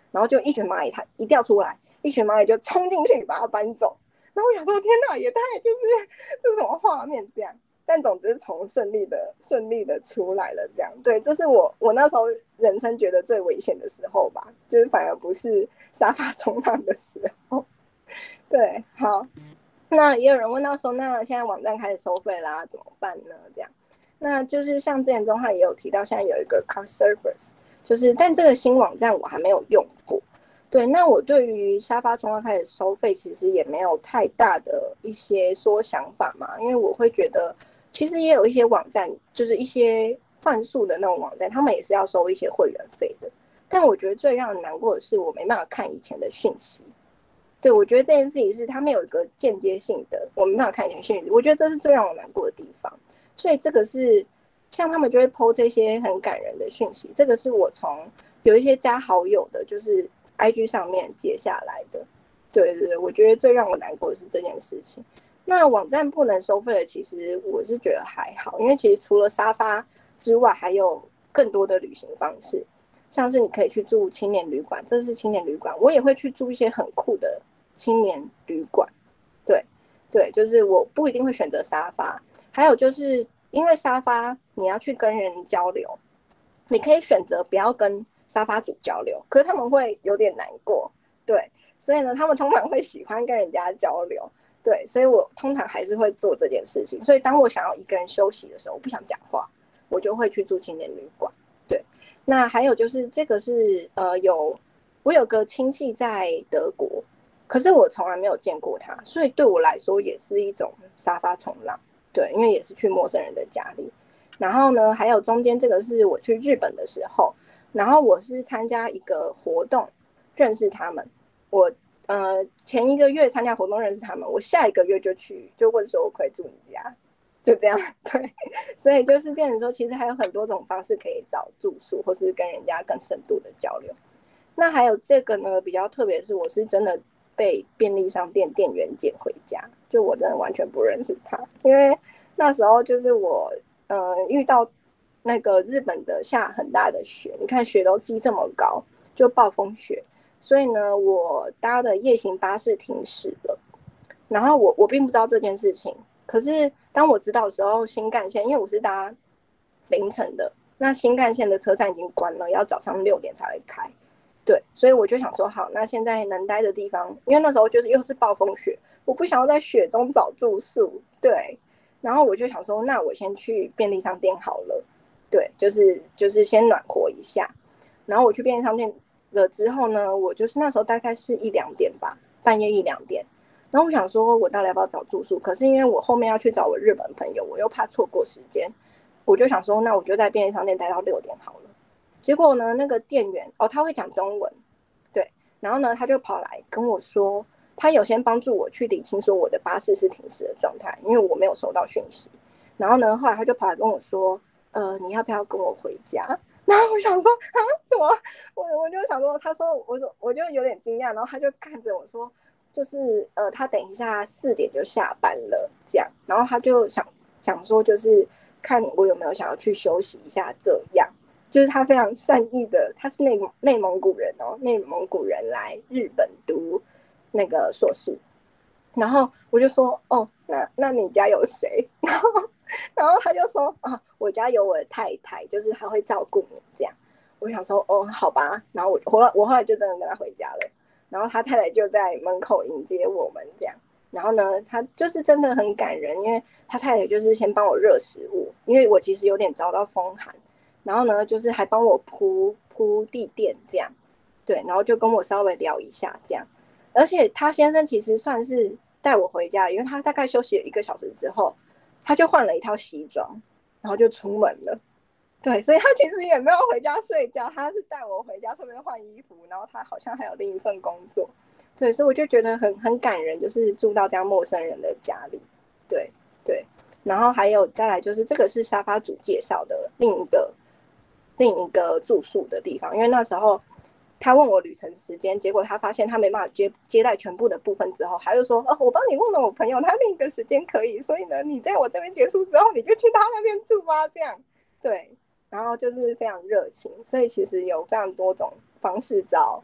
然后就一群蚂蚁它一掉出来，一群蚂蚁就冲进去把它搬走。然后我想说，天哪，也太就是这什么画面这样。但总之从顺利的顺利的出来了，这样。对，这是我我那时候人生觉得最危险的时候吧，就是反而不是沙发冲浪的时候。对，好。那也有人问到说，那现在网站开始收费啦，怎么办呢？这样，那就是像之前中汉也有提到，现在有一个 Car Service， 就是但这个新网站我还没有用过。对，那我对于沙发冲浪开始收费，其实也没有太大的一些说想法嘛，因为我会觉得，其实也有一些网站，就是一些换宿的那种网站，他们也是要收一些会员费的。但我觉得最让人难过的是，我没办法看以前的讯息。对，我觉得这件事情是他们有一个间接性的，我没办法看以前讯息，我觉得这是最让我难过的地方。所以这个是像他们就会 po 这些很感人的讯息，这个是我从有一些加好友的，就是 I G 上面截下来的。对对对，我觉得最让我难过的是这件事情。那网站不能收费的，其实我是觉得还好，因为其实除了沙发之外，还有更多的旅行方式，像是你可以去住青年旅馆，这是青年旅馆，我也会去住一些很酷的青年旅馆。对对，就是我不一定会选择沙发。还有就是因为沙发你要去跟人交流，你可以选择不要跟沙发主交流，可是他们会有点难过。对，所以呢他们通常会喜欢跟人家交流。对，所以我通常还是会做这件事情。所以当我想要一个人休息的时候，我不想讲话，我就会去住青年旅馆。对，那还有就是这个是呃有我有个亲戚在德国，可是我从来没有见过他，所以对我来说也是一种沙发冲浪。对，因为也是去陌生人的家里。然后呢，还有中间这个是我去日本的时候，然后我是参加一个活动认识他们。我呃前一个月参加活动认识他们，我下一个月就去就问说我可以住你家，就这样。对，所以就是变成说，其实还有很多种方式可以找住宿，或是跟人家更深度的交流。那还有这个呢，比较特别的是，我是真的被便利商店店员捡回家，就我真的完全不认识他，因为那时候就是我呃遇到那个日本的下很大的雪，你看雪都积这么高，就暴风雪，所以呢，我搭的夜行巴士停驶了。然后我我并不知道这件事情，可是当我知道的时候，新干线因为我是搭凌晨的，那新干线的车站已经关了，要早上六点才会开。对，所以我就想说，好，那现在能待的地方，因为那时候就是又是暴风雪，我不想要在雪中找住宿。对，然后我就想说，那我先去便利商店好了。对，就是就是先暖和一下。然后我去便利商店了之后呢，我就是那时候大概是一两点吧，半夜一两点。然后我想说，我到底要不要找住宿？可是因为我后面要去找我日本朋友，我又怕错过时间，我就想说，那我就在便利商店待到六点好了。结果呢，那个店员哦，他会讲中文。对，然后呢，他就跑来跟我说，他有先帮助我去理清说我的巴士是停驶的状态，因为我没有收到讯息。然后呢，后来他就跑来跟我说，呃，你要不要跟我回家？然后我想说啊，怎么？我我就想说，他说，我说我就有点惊讶，然后他就看着我说，就是呃，他等一下四点就下班了，这样。然后他就想想说，就是看我有没有想要去休息一下，这样。就是他非常善意的，他是内内蒙古人哦，内蒙古人来日本读那个硕士。然后我就说，哦，那那你家有谁？然后然后他就说，啊，我家有我的太太，就是他会照顾你这样。我想说，哦，好吧。然后我后来我后来就真的跟他回家了。然后他太太就在门口迎接我们这样。然后呢，他就是真的很感人，因为他太太就是先帮我热食物，因为我其实有点遭到风寒。然后呢，就是还帮我铺铺地垫这样。对，然后就跟我稍微聊一下这样。而且他先生其实算是带我回家，因为他大概休息了一个小时之后，他就换了一套西装，然后就出门了。对，所以他其实也没有回家睡觉，他是带我回家顺便换衣服，然后他好像还有另一份工作。对，所以我就觉得很很感人，就是住到这样陌生人的家里。对对，然后还有再来就是这个是沙发主介绍的另一个另一个住宿的地方，因为那时候他问我旅程时间，结果他发现他没办法接接待全部的部分之后，他就说，哦，我帮你问了我朋友，他另一个时间可以，所以呢，你在我这边结束之后，你就去他那边住吧，这样。对，然后就是非常热情，所以其实有非常多种方式找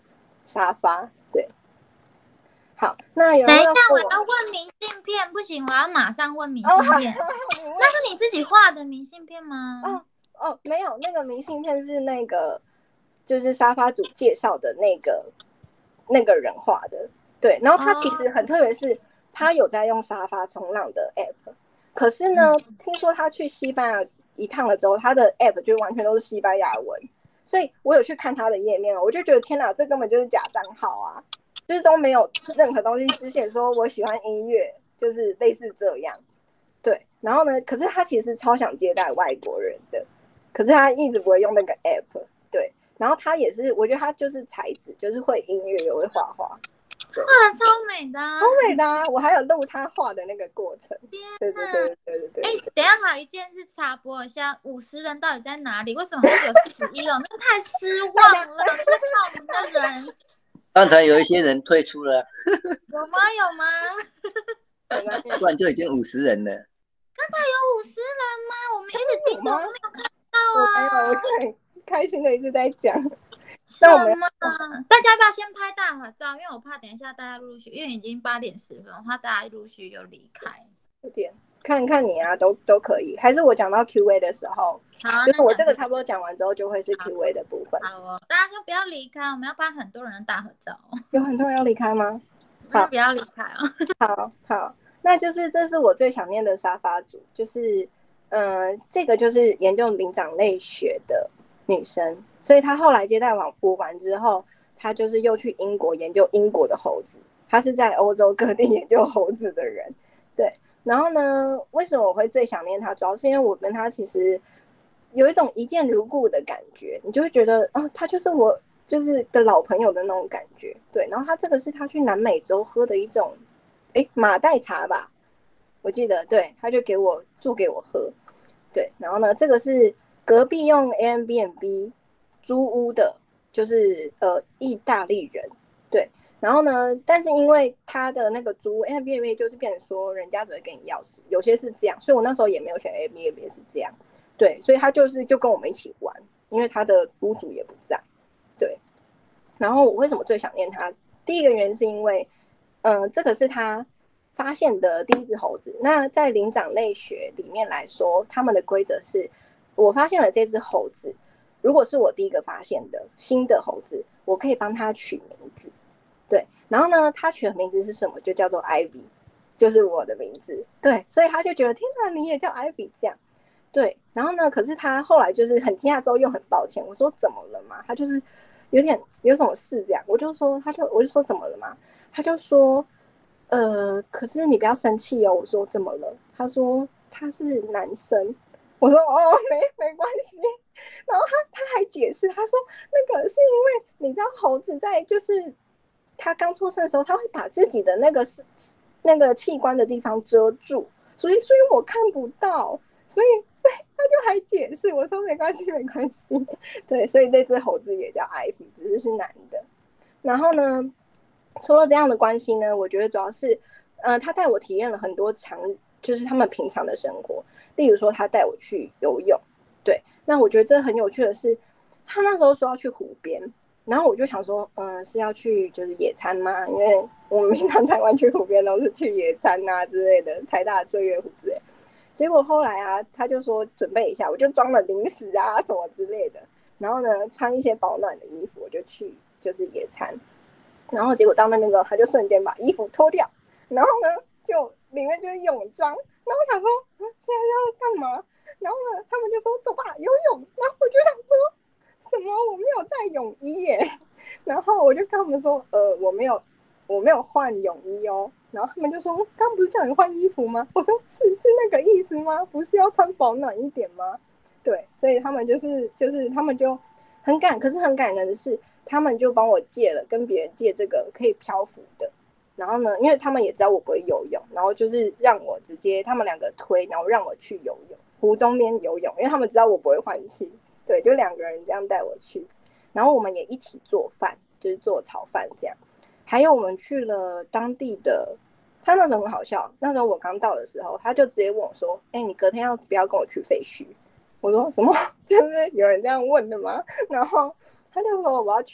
沙发。对，好，那有人等一下，我要要问明信片，不行，我要马上问明哦， 信片。那是你自己画的明信片吗？ 哦哦，没有，那个明信片是那个就是沙发主介绍的那个那个人画的。对，然后他其实很特别，是他有在用沙发冲浪的 app， 可是呢，嗯、听说他去西班牙一趟了之后，他的 app 就完全都是西班牙文，所以我有去看他的页面，我就觉得天哪，这根本就是假账号啊，就是都没有任何东西之前说我喜欢音乐，就是类似这样。对，然后呢，可是他其实超想接待外国人的，可是他一直不会用那个 app。对，然后他也是，我觉得他就是才子，就是会音乐，也会画画， 画的超美的、啊， 超美的、啊。我还有录他画的那个过程。对对对对对对。 哎、欸，等一下还有一件事插播一下，五十人到底在哪里？为什么还只有四十一人？那太失望了，在看我们的人。 刚才有一些人退出了， 有吗？有吗？ 不然就已经五十人了。 刚才有五十人吗？我们一直盯着，我没有看到啊。 我没有，我就很开心的一直在讲。 什么？大家要不要先拍大合照？因为我怕等一下大家陆续，因为已经八点十分，我怕大家陆续就离开。 有点看看你啊，都都可以。还是我讲到 Q A 的时候，好、啊，就是我这个差不多讲完之后，就会是 Q A 的部分。 好哦，大家就不要离开，我们要拍很多人的大合照。 有很多人要离开吗？ 好，不要离开哦。 好好，那就是这是我最想念的沙发主，就是呃，这个就是研究灵长类学的女生，所以她后来接待完我完之后，她就是又去英国研究英国的猴子，她是在欧洲各地研究猴子的人。对，然后呢，为什么我会最想念她？主要是因为我跟她其实有一种一见如故的感觉，你就会觉得哦，她就是我就是的老朋友的那种感觉。对，然后她这个是她去南美洲喝的一种诶马黛茶吧，我记得，对，他就给我做给我喝。对，然后呢，这个是隔壁用 Airbnb 租屋的，就是呃意大利人。对，然后呢，但是因为他的那个租 Airbnb 就是变成说人家只会给你钥匙，有些是这样，所以我那时候也没有选 Airbnb 是这样。对，所以他就是就跟我们一起玩，因为他的屋主也不在。对，然后我为什么最想念他？第一个原因是因为，嗯、呃，这个是他发现的第一只猴子。那在灵长类学里面来说，他们的规则是，我发现了这只猴子，如果是我第一个发现的新的猴子，我可以帮他取名字。对，然后呢，他取的名字是什么？就叫做 Ivy， 就是我的名字。对，所以他就觉得天哪，你也叫 Ivy 这样。对，然后呢，可是他后来就是很惊讶之后又很抱歉，我说怎么了嘛？他就是有点有什么事这样，我就说他就我就说怎么了嘛？他就说。呃，可是你不要生气哦。我说怎么了？他说他是男生。我说哦，没没关系。然后他他还解释，他说那个是因为你知道猴子在就是他刚出生的时候，他会把自己的那个是那个器官的地方遮住，所以所以我看不到，所以所以他就还解释。我说没关系没关系。对，所以这只猴子也叫艾比，只是是男的。然后呢？除了这样的关系呢，我觉得主要是，呃，他带我体验了很多常，就是他们平常的生活。例如说，他带我去游泳，对。那我觉得这很有趣的是，他那时候说要去湖边，然后我就想说，嗯、呃，是要去就是野餐吗？因为我们平常台湾去湖边都是去野餐啊之类的，台大醉月湖之类。结果后来啊，他就说准备一下，我就装了零食啊什么之类的，然后呢，穿一些保暖的衣服，我就去就是野餐。然后结果到那边之后，他就瞬间把衣服脱掉，然后呢，就里面就是泳装。然后我想说，嗯，现在要干嘛？然后呢，他们就说走吧，游泳。然后我就想说，什么？我没有带泳衣耶。然后我就跟他们说，呃，我没有，我没有换泳衣哦。然后他们就说，刚不是叫你换衣服吗？我说是是那个意思吗？不是要穿保暖一点吗？对，所以他们就是就是他们就很感，可是很感人的是。他们就帮我借了，跟别人借这个可以漂浮的。然后呢，因为他们也知道我不会游泳，然后就是让我直接他们两个推，然后让我去游泳，湖中边游泳，因为他们知道我不会换气。对，就两个人这样带我去。然后我们也一起做饭，就是做炒饭这样。还有我们去了当地的，他那时候很好笑。那时候我刚到的时候，他就直接问我说：“哎、欸，你隔天要不要跟我去废墟？”我说：“什么？就是有人这样问的吗？”然后。他就说我要去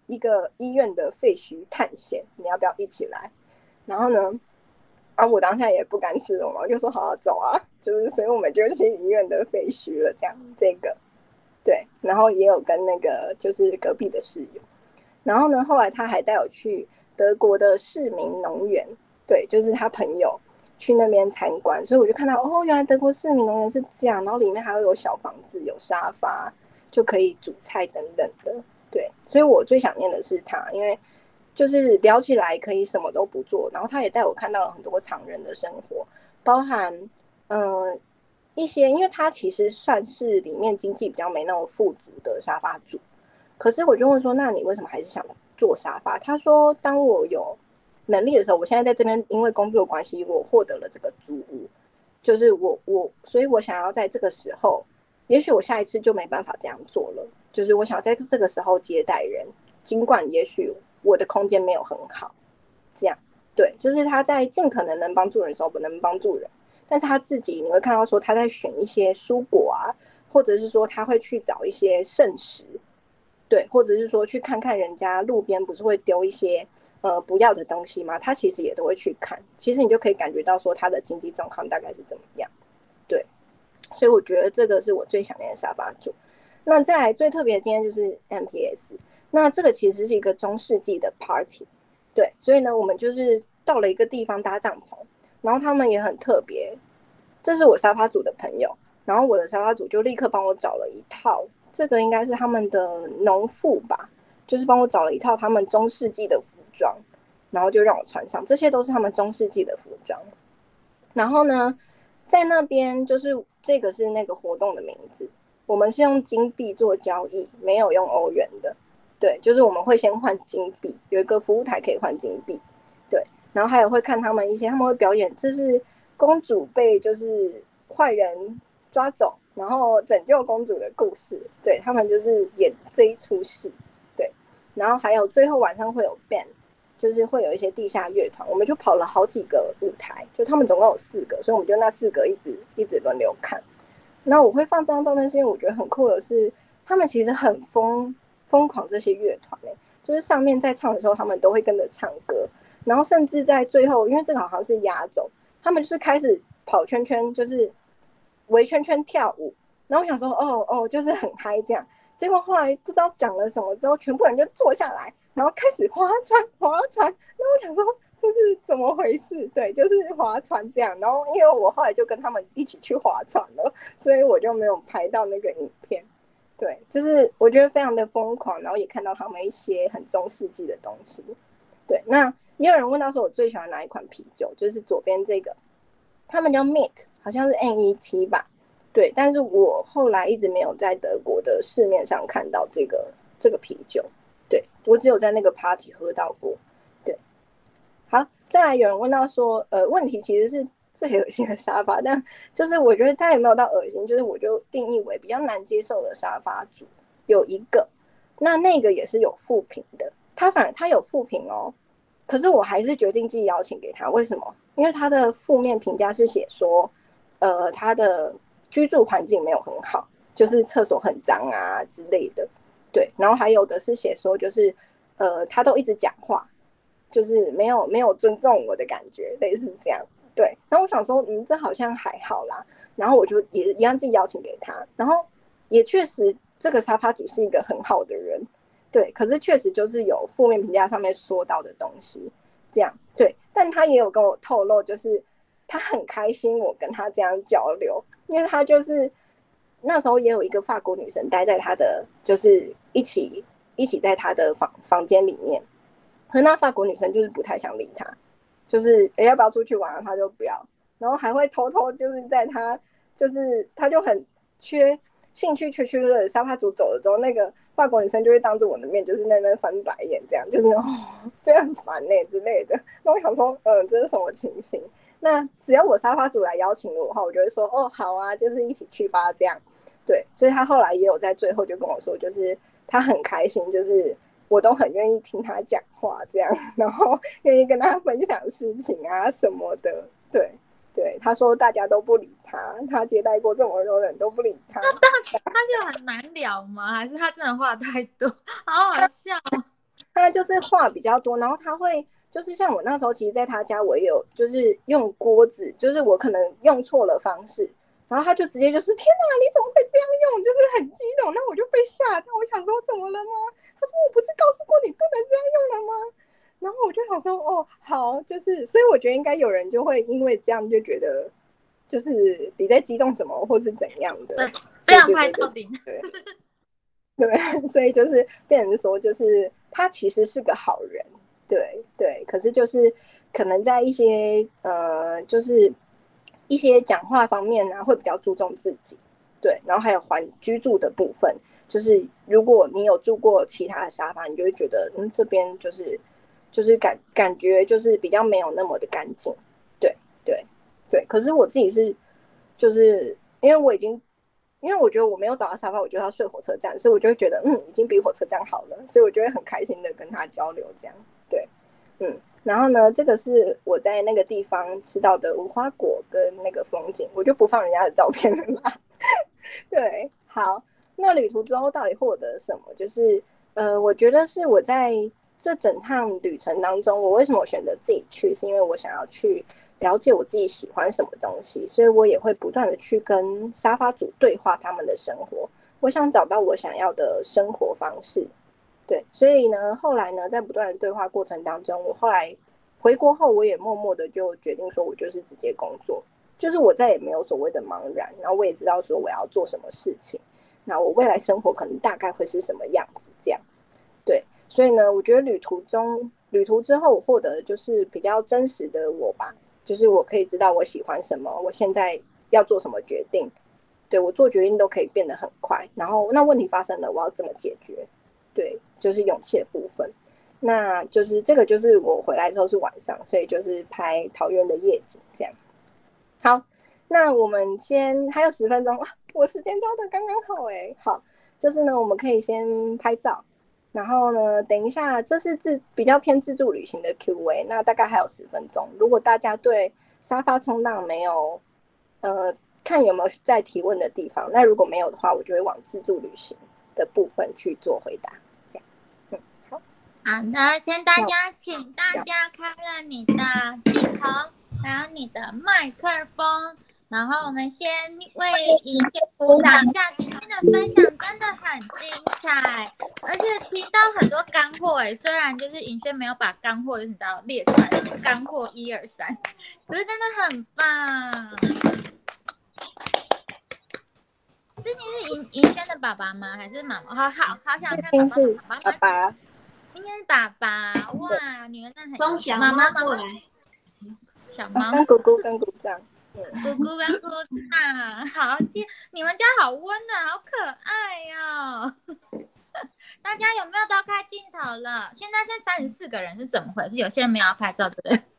一个医院的废墟探险，你要不要一起来？然后呢，啊，我当下也不敢吃了嘛，我就说好好走啊，就是所以我们就去医院的废墟了，这样这个对，然后也有跟那个就是隔壁的室友，然后呢，后来他还带我去德国的市民农园，对，就是他朋友去那边参观，所以我就看到哦，原来德国市民农园是这样，然后里面还会有小房子、有沙发，就可以煮菜等等的，对，所以我最想念的是他，因为就是聊起来可以什么都不做，然后他也带我看到了很多常人的生活，包含嗯、呃、一些，因为他其实算是里面经济比较没那么富足的沙发主，可是我就问说，那你为什么还是想做沙发？他说，当我有能力的时候，我现在在这边因为工作关系，我获得了这个租屋，就是我我，所以我想要在这个时候，也许我下一次就没办法这样做了，就是我想要在这个时候接待人，尽管也许我的空间没有很好，这样对，就是他在尽可能能帮助人的时候不能帮助人，但是他自己你会看到说他在选一些蔬果啊，或者是说他会去找一些剩食，对，或者是说去看看人家路边不是会丢一些呃不要的东西吗？他其实也都会去看，其实你就可以感觉到说他的经济状况大概是怎么样，对，所以我觉得这个是我最想念的沙发主。那再来最特别的今天就是 M P S， 那这个其实是一个中世纪的 party， 对，所以呢我们就是到了一个地方搭帐篷，然后他们也很特别，这是我沙发组的朋友，然后我的沙发组就立刻帮我找了一套，这个应该是他们的农妇吧，就是帮我找了一套他们中世纪的服装，然后就让我穿上，这些都是他们中世纪的服装。然后呢在那边就是这个是那个活动的名字，我们是用金币做交易，没有用欧元的，对，就是我们会先换金币，有一个服务台可以换金币，对，然后还有会看他们一些，他们会表演，这是公主被就是坏人抓走，然后拯救公主的故事，对，他们就是演这一出戏，对，然后还有最后晚上会有 band， 就是会有一些地下乐团，我们就跑了好几个舞台，就他们总共有四个，所以我们就那四个一直一直轮流看。那我会放这张照片是因为我觉得很酷的是，他们其实很疯疯狂这些乐团、欸、就是上面在唱的时候，他们都会跟着唱歌，然后甚至在最后，因为这个好像是压轴，他们就是开始跑圈圈，就是围圈圈跳舞。然后我想说，哦哦，就是很嗨这样。结果后来不知道讲了什么之后，全部人就坐下来，然后开始划船，划船。那我想说，这是怎么回事？对，就是划船这样。然后因为我后来就跟他们一起去划船了，所以我就没有拍到那个影片。对，就是我觉得非常的疯狂，然后也看到他们一些很中世纪的东西。对，那也有人问到说我最喜欢哪一款啤酒，就是左边这个，他们叫 M E T， 好像是 M E T 吧。对，但是我后来一直没有在德国的市面上看到这个这个啤酒，对，我只有在那个 party 喝到过。对，好，再来有人问到说，呃，问题其实是最恶心的沙发，但就是我觉得它也没有到恶心，就是我就定义为比较难接受的沙发主有一个，那那个也是有负评的，他反而他有负评哦，可是我还是决定寄邀请给他，为什么？因为他的负面评价是写说，呃，他的居住环境没有很好，就是厕所很脏啊之类的，对，然后还有的是写说，就是呃，他都一直讲话，就是没有没有尊重我的感觉，类似这样，对。然后我想说，嗯，这好像还好啦，然后我就也一样寄邀请给他，然后也确实这个沙发主是一个很好的人，对，可是确实就是有负面评价上面说到的东西，这样对，但他也有跟我透露，就是他很开心我跟他这样交流，因为他就是那时候也有一个法国女生待在他的，就是一起一起在他的房房间里面，可那法国女生就是不太想理他，就是诶要不要出去玩，他就不要，然后还会偷偷就是在他就是他就很缺兴趣缺缺的沙发主走了之后，那个法国女生就会当着我的面就是在那边翻白眼，这样就是哦，就很烦欸之类的。那我想说，嗯，这是什么情形？那只要我沙发主来邀请我的话，我就会说哦好啊，就是一起去吧这样。对，所以他后来也有在最后就跟我说，就是他很开心，就是我都很愿意听他讲话这样，然后愿意跟他分享事情啊什么的。对对，他说大家都不理他，他接待过这么多人都不理他。 那他他是很难聊吗？还是他真的话太多？好好笑。 他就是话比较多，然后他会就是像我那时候，其实在他家我也有就是用锅子，就是我可能用错了方式，然后他就直接就是天哪，你怎么会这样用？就是很激动，那我就被吓到，我想说怎么了吗？他说我不是告诉过你不能这样用了吗？然后我就想说哦好，就是所以我觉得应该有人就会因为这样就觉得就是你在激动什么或是怎样的， 非常拍到顶。 对对，所以就是变成说就是他其实是个好人，对对，可是就是可能在一些呃就是一些讲话方面呢、啊，会比较注重自己，对，然后还有环居住的部分，就是如果你有住过其他的沙发，你就会觉得嗯这边就是就是感感觉就是比较没有那么的干净，对对对。可是我自己是就是因为我已经因为我觉得我没有找到沙发，我就要睡火车站，所以我就会觉得嗯已经比火车站好了，所以我就会很开心的跟他交流这样，对，嗯。然后呢，这个是我在那个地方吃到的无花果跟那个风景，我就不放人家的照片了啦。对，好，那旅途之后到底获得什么？就是呃，我觉得是我在这整趟旅程当中，我为什么我选择自己去，是因为我想要去了解我自己喜欢什么东西，所以我也会不断的去跟沙发主对话他们的生活，我想找到我想要的生活方式。对，所以呢，后来呢，在不断的对话过程当中，我后来回国后，我也默默的就决定说，我就是直接工作，就是我再也没有所谓的茫然，然后我也知道说我要做什么事情，那我未来生活可能大概会是什么样子，这样。对，所以呢，我觉得旅途中，旅途之后，我获得的就是比较真实的我吧，就是我可以知道我喜欢什么，我现在要做什么决定，对我做决定都可以变得很快，然后那问题发生了，我要怎么解决？对，就是勇气的部分。那就是这个，就是我回来之后是晚上，所以就是拍桃园的夜景这样。好，那我们先还有十分钟，哇，我时间抓的刚刚好哎。好，就是呢，我们可以先拍照，然后呢，等一下，这是自比较偏自助旅行的 Q A， 那大概还有十分钟。如果大家对沙发冲浪没有呃看有没有在提问的地方，那如果没有的话，我就会往自助旅行的部分去做回答。这样，嗯，好。 好的，请大家，请大家开了你的镜头，还有你的麦克风，然后我们先为尹轩鼓掌一下，今天的分享真的很精彩，而且提到很多干货诶，虽然就是尹轩没有把干货你知道列出来，干货一二三，可是真的很棒。这你是尹尹轩的爸爸吗？还是妈妈？好好好想看爸爸是妈妈。 爸爸。 应该是爸爸哇，女儿真的很小妈妈过来， 小猫跟姑姑跟姑丈， 姑姑跟姑丈，好，你们家好温暖，好可爱哟、哦！大家有没有都开镜头了？现在是三十四个人，是怎么回事？有些人没有要拍照，对不对？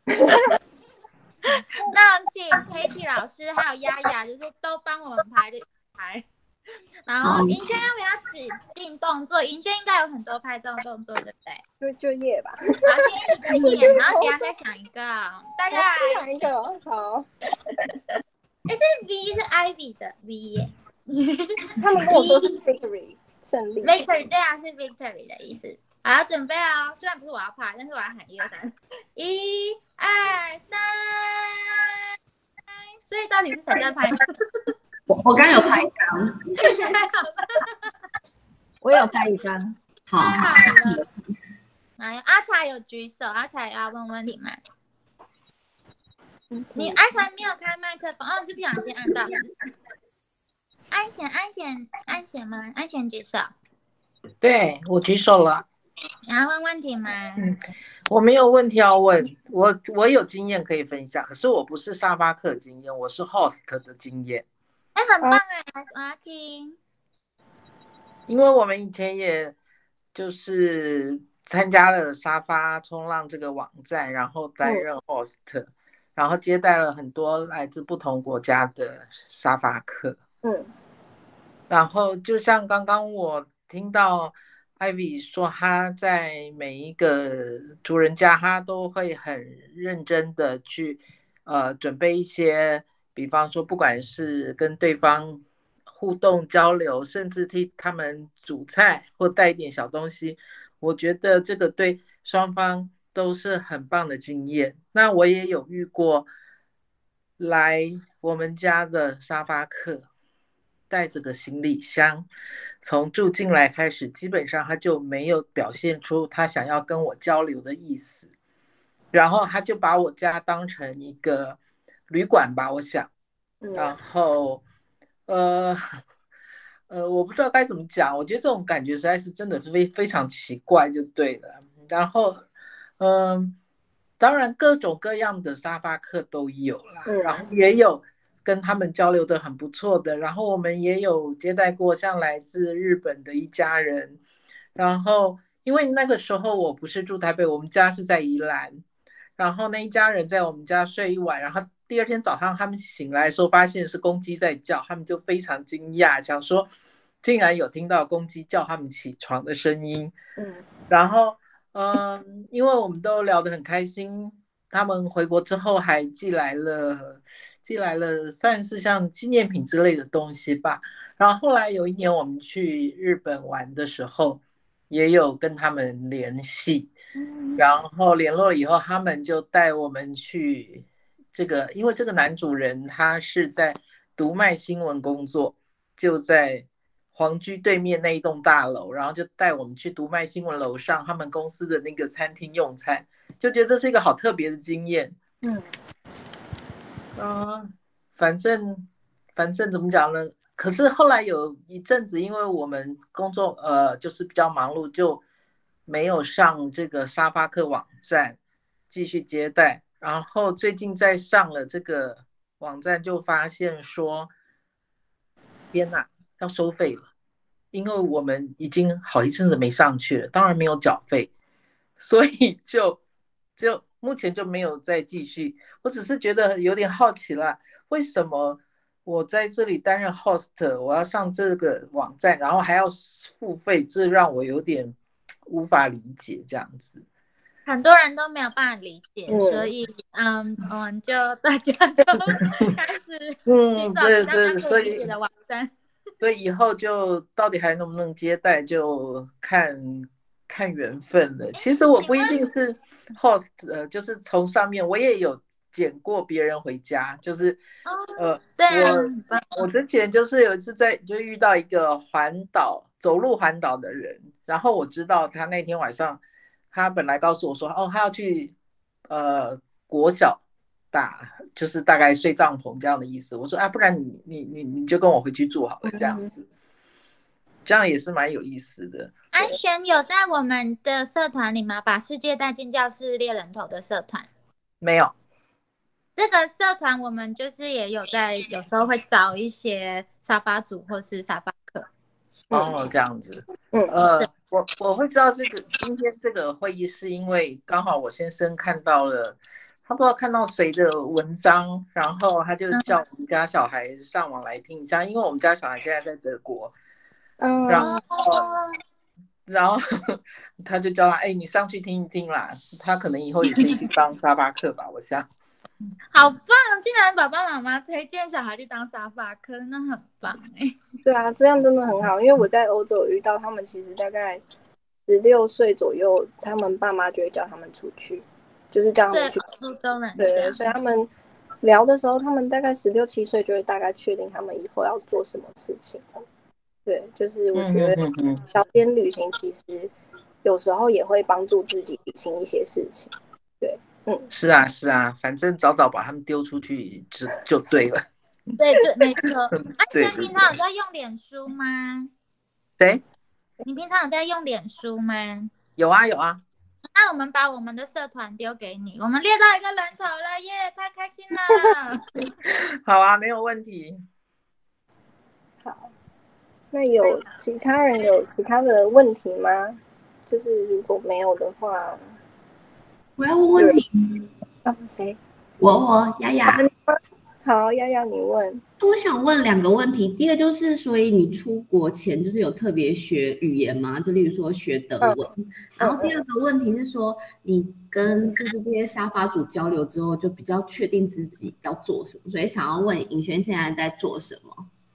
那请 Katie 老师还有丫丫，就是都帮我们拍，就拍。然后银轩要不要指定动作？银轩应该有很多拍照动作，对不对？ 就就夜吧。 好，先一个夜，然后等一下再想一个，大家来想一个好。 哎，是 V 是 Ivy 的 V 耶。 他们跟我说是 victory 胜利。 Victory 对啊，是 victory 的意思。好，准备哦。虽然不是我要拍，但是我要喊一二三，一二三。所以到底是谁在拍？ 我我刚有拍一张，我有拍一张，好， 太好了。来，阿才有举手，阿才要问问题吗？你阿才没有开麦克风哦，是不小心按到。安贤，安贤，安贤吗？安贤举手。 对，我举手了。 你要问问题吗？ 嗯，我没有问题要问，我我有经验可以分享，可是我不是沙发客经验，我是 host 的经验。 哎，很棒哎，我要听。 因为我们以前也就是参加了沙发冲浪这个网站，然后担任 host，、嗯、然后接待了很多来自不同国家的沙发客。 嗯， 然后就像刚刚我听到 Ivy 说，他在每一个主人家，他都会很认真的去呃准备一些，比方说不管是跟对方互动交流，甚至替他们煮菜或带一点小东西， 我觉得这个对双方都是很棒的经验。那我也有遇过来我们家的沙发客，带着个行李箱，从住进来开始，基本上他就没有表现出他想要跟我交流的意思，然后他就把我家当成一个旅馆吧，我想，然后呃呃，我不知道该怎么讲，我觉得这种感觉实在是真的非非常奇怪，就对了。然后嗯、呃，当然各种各样的沙发客都有啦，然后也有跟他们交流的很不错的，然后我们也有接待过像来自日本的一家人，然后因为那个时候我不是住台北，我们家是在宜兰，然后那一家人在我们家睡一晚，然后第二天早上他们醒来的时候发现是公鸡在叫，他们就非常惊讶，想说竟然有听到公鸡叫他们起床的声音。嗯，然后嗯，因为我们都聊得很开心，他们回国之后还寄来了寄来了算是像纪念品之类的东西吧。然后后来有一年我们去日本玩的时候，也有跟他们联系，然后联络了以后，他们就带我们去这个，因为这个男主人他是在读卖新闻工作，就在皇居对面那一栋大楼，然后就带我们去读卖新闻楼上他们公司的那个餐厅用餐，就觉得这是一个好特别的经验。嗯，呃，反正反正怎么讲呢？可是后来有一阵子，因为我们工作呃就是比较忙碌，就没有上这个沙发客网站继续接待。然后最近在上了这个网站，就发现说，天哪，要收费了，因为我们已经好一阵子没上去了，当然没有缴费，所以就就目前就没有再继续。我只是觉得有点好奇啦，为什么我在这里担任 host， 我要上这个网站，然后还要付费，这让我有点无法理解这样子。 很多人都没有办法理解，嗯、所以嗯，我们就大家就开始寻找大家可以理解的网站。 所以以后就到底还能不能接待，就看看缘分了。其实我不一定是 host， 呃，就是从上面我也有捡过别人回家，就是呃， 对啊， 我我之前就是有一次在就遇到一个环岛走路环岛的人，然后我知道他那天晚上他本来告诉我说，哦，他要去呃国小打，就是大概睡帐篷这样的意思。我说啊，不然你你你你就跟我回去住好了，这样子，这样也是蛮有意思的。 安璇有在我们的社团里吗？把世界带进教室猎人头的社团没有。 这个社团我们就是也有在，有时候会找一些沙发主或是沙发客。 哦，这样子。嗯呃，我我会知道这个今天这个会议是因为刚好我先生看到了。他不知道看到谁的文章，然后他就叫我们家小孩上网来听一下，因为我们家小孩现在在德国，嗯，然后然后他就叫他，哎，你上去听一听啦，他可能以后也可以去当沙发客吧，我想。 好棒！竟然爸爸妈妈推荐小孩去当沙发客，那很棒哎。 对啊，这样真的很好，因为我在欧洲有遇到他们，其实大概十六岁左右，他们爸妈就会叫他们出去。就是叫他们去， 欧洲人对，所以他们聊的时候，他们大概十六七岁就会大概确定他们以后要做什么事情。对，就是我觉得小编旅行其实有时候也会帮助自己理清一些事情。对，嗯， 是啊，是啊，反正早早把他们丢出去就就对了。 对对，没错。安璇平常有在用脸书吗？ 谁？ 你平常有在用脸书吗？ 有啊，有啊。 那我们把我们的社团丢给你，我们猎到一个人头了耶，太开心了。 好啊，没有问题。 好，那有其他人有其他的问题吗？就是如果没有的话， 我要问问题。 啊，谁？ 我我雅雅。 好，雅雅你问。 我想问两个问题，第一个就是，所以你出国前就是有特别学语言吗？就例如说学德文。嗯、然后第二个问题是说，你跟就是这些沙发主交流之后，就比较确定自己要做什么，所以想要问尹轩现在在做什么？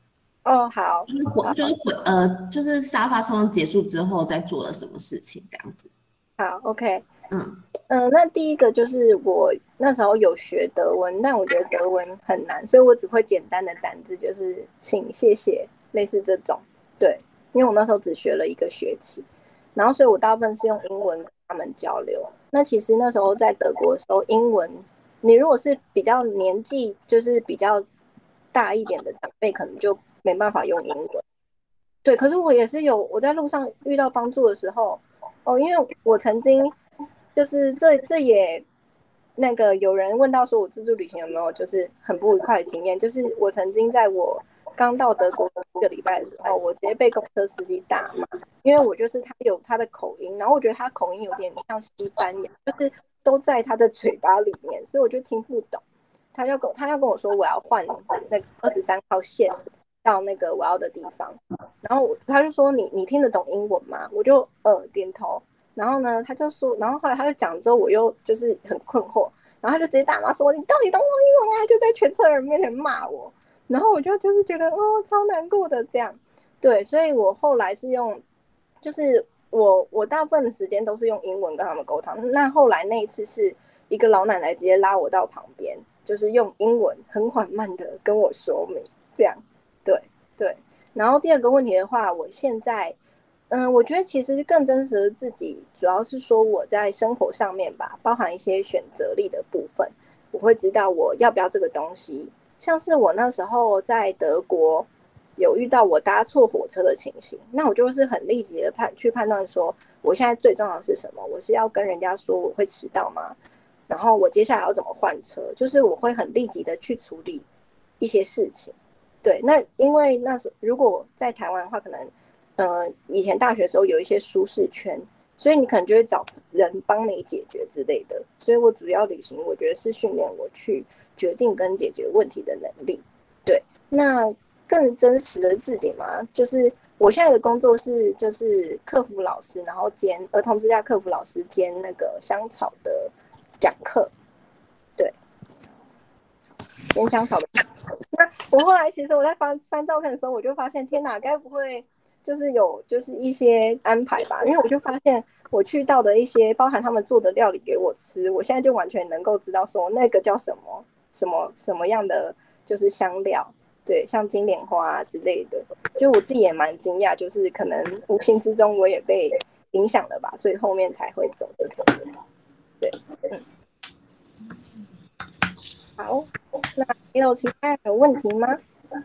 哦，好， 就是就是呃，就是沙发冲浪结束之后，再做了什么事情这样子。 好 ，OK， 嗯嗯、呃，那第一个就是我那时候有学德文，但我觉得德文很难，所以我只会简单的单字，就是请、谢谢，类似这种。对，因为我那时候只学了一个学期，然后所以我大部分是用英文跟他们交流。那其实那时候在德国的时候，英文你如果是比较年纪就是比较大一点的长辈，可能就没办法用英文。对，可是我也是有我在路上遇到帮助的时候，哦，因为我曾经就是这这也那个有人问到说我自助旅行有没有就是很不愉快的经验，就是我曾经在我刚到德国一个礼拜的时候，我直接被公车司机大骂，因为我就是他有他的口音，然后我觉得他口音有点像西班牙，就是都在他的嘴巴里面，所以我就听不懂。他要跟他要跟我说我要换那个二十三号线到那个我要的地方，然后他就说你你听得懂英文吗？我就呃点头。然后呢，他就说，然后后来他就讲之后，我又就是很困惑，然后他就直接打骂说：“你到底懂不懂英文啊？”就在全车人面前骂我，然后我就就是觉得哦，超难过的这样。对，所以我后来是用，就是我我大部分的时间都是用英文跟他们沟通。那后来那一次是一个老奶奶直接拉我到旁边，就是用英文很缓慢的跟我说明，这样。对对。然后第二个问题的话，我现在。嗯，我觉得其实更真实的自己，主要是说我在生活上面吧，包含一些选择力的部分，我会知道我要不要这个东西。像是我那时候在德国有遇到我搭错火车的情形，那我就是很立即的判去判断说，我现在最重要的是什么？我是要跟人家说我会迟到吗？然后我接下来要怎么换车？就是我会很立即的去处理一些事情。对，那因为那时如果在台湾的话，可能。呃，以前大学的时候有一些舒适圈，所以你可能就会找人帮你解决之类的。所以我主要旅行，我觉得是训练我去决定跟解决问题的能力。对，那更真实的自己嘛，就是我现在的工作是就是客服老师，然后兼儿童之家客服老师兼那个香草的讲课。对，兼香草的讲课。那我后来其实我在翻翻照片的时候，我就发现，天哪，该不会。就是有就是一些安排吧，因为我就发现我去到的一些包含他们做的料理给我吃，我现在就完全能够知道说那个叫什么什么什么样的就是香料，对，像金莲花、啊、之类的，就我自己也蛮惊讶，就是可能无形之中我也被影响了吧，所以后面才会走这条路。对，嗯，好，那也有其他人有问题吗？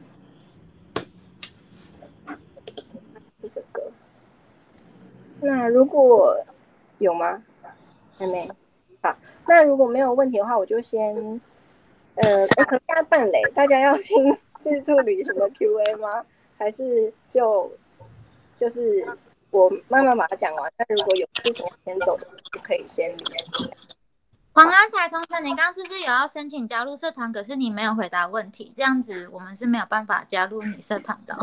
这个，那如果有吗？还没。好，那如果没有问题的话，我就先，呃，可能加半雷，大家要听自助旅行的 Q A 吗？还是就就是我慢慢把它讲完？那如果有事情要先走的，就可以先离。 黄阿才同学，你刚刚是不是有要申请加入社团？可是你没有回答问题，这样子我们是没有办法加入你社团的。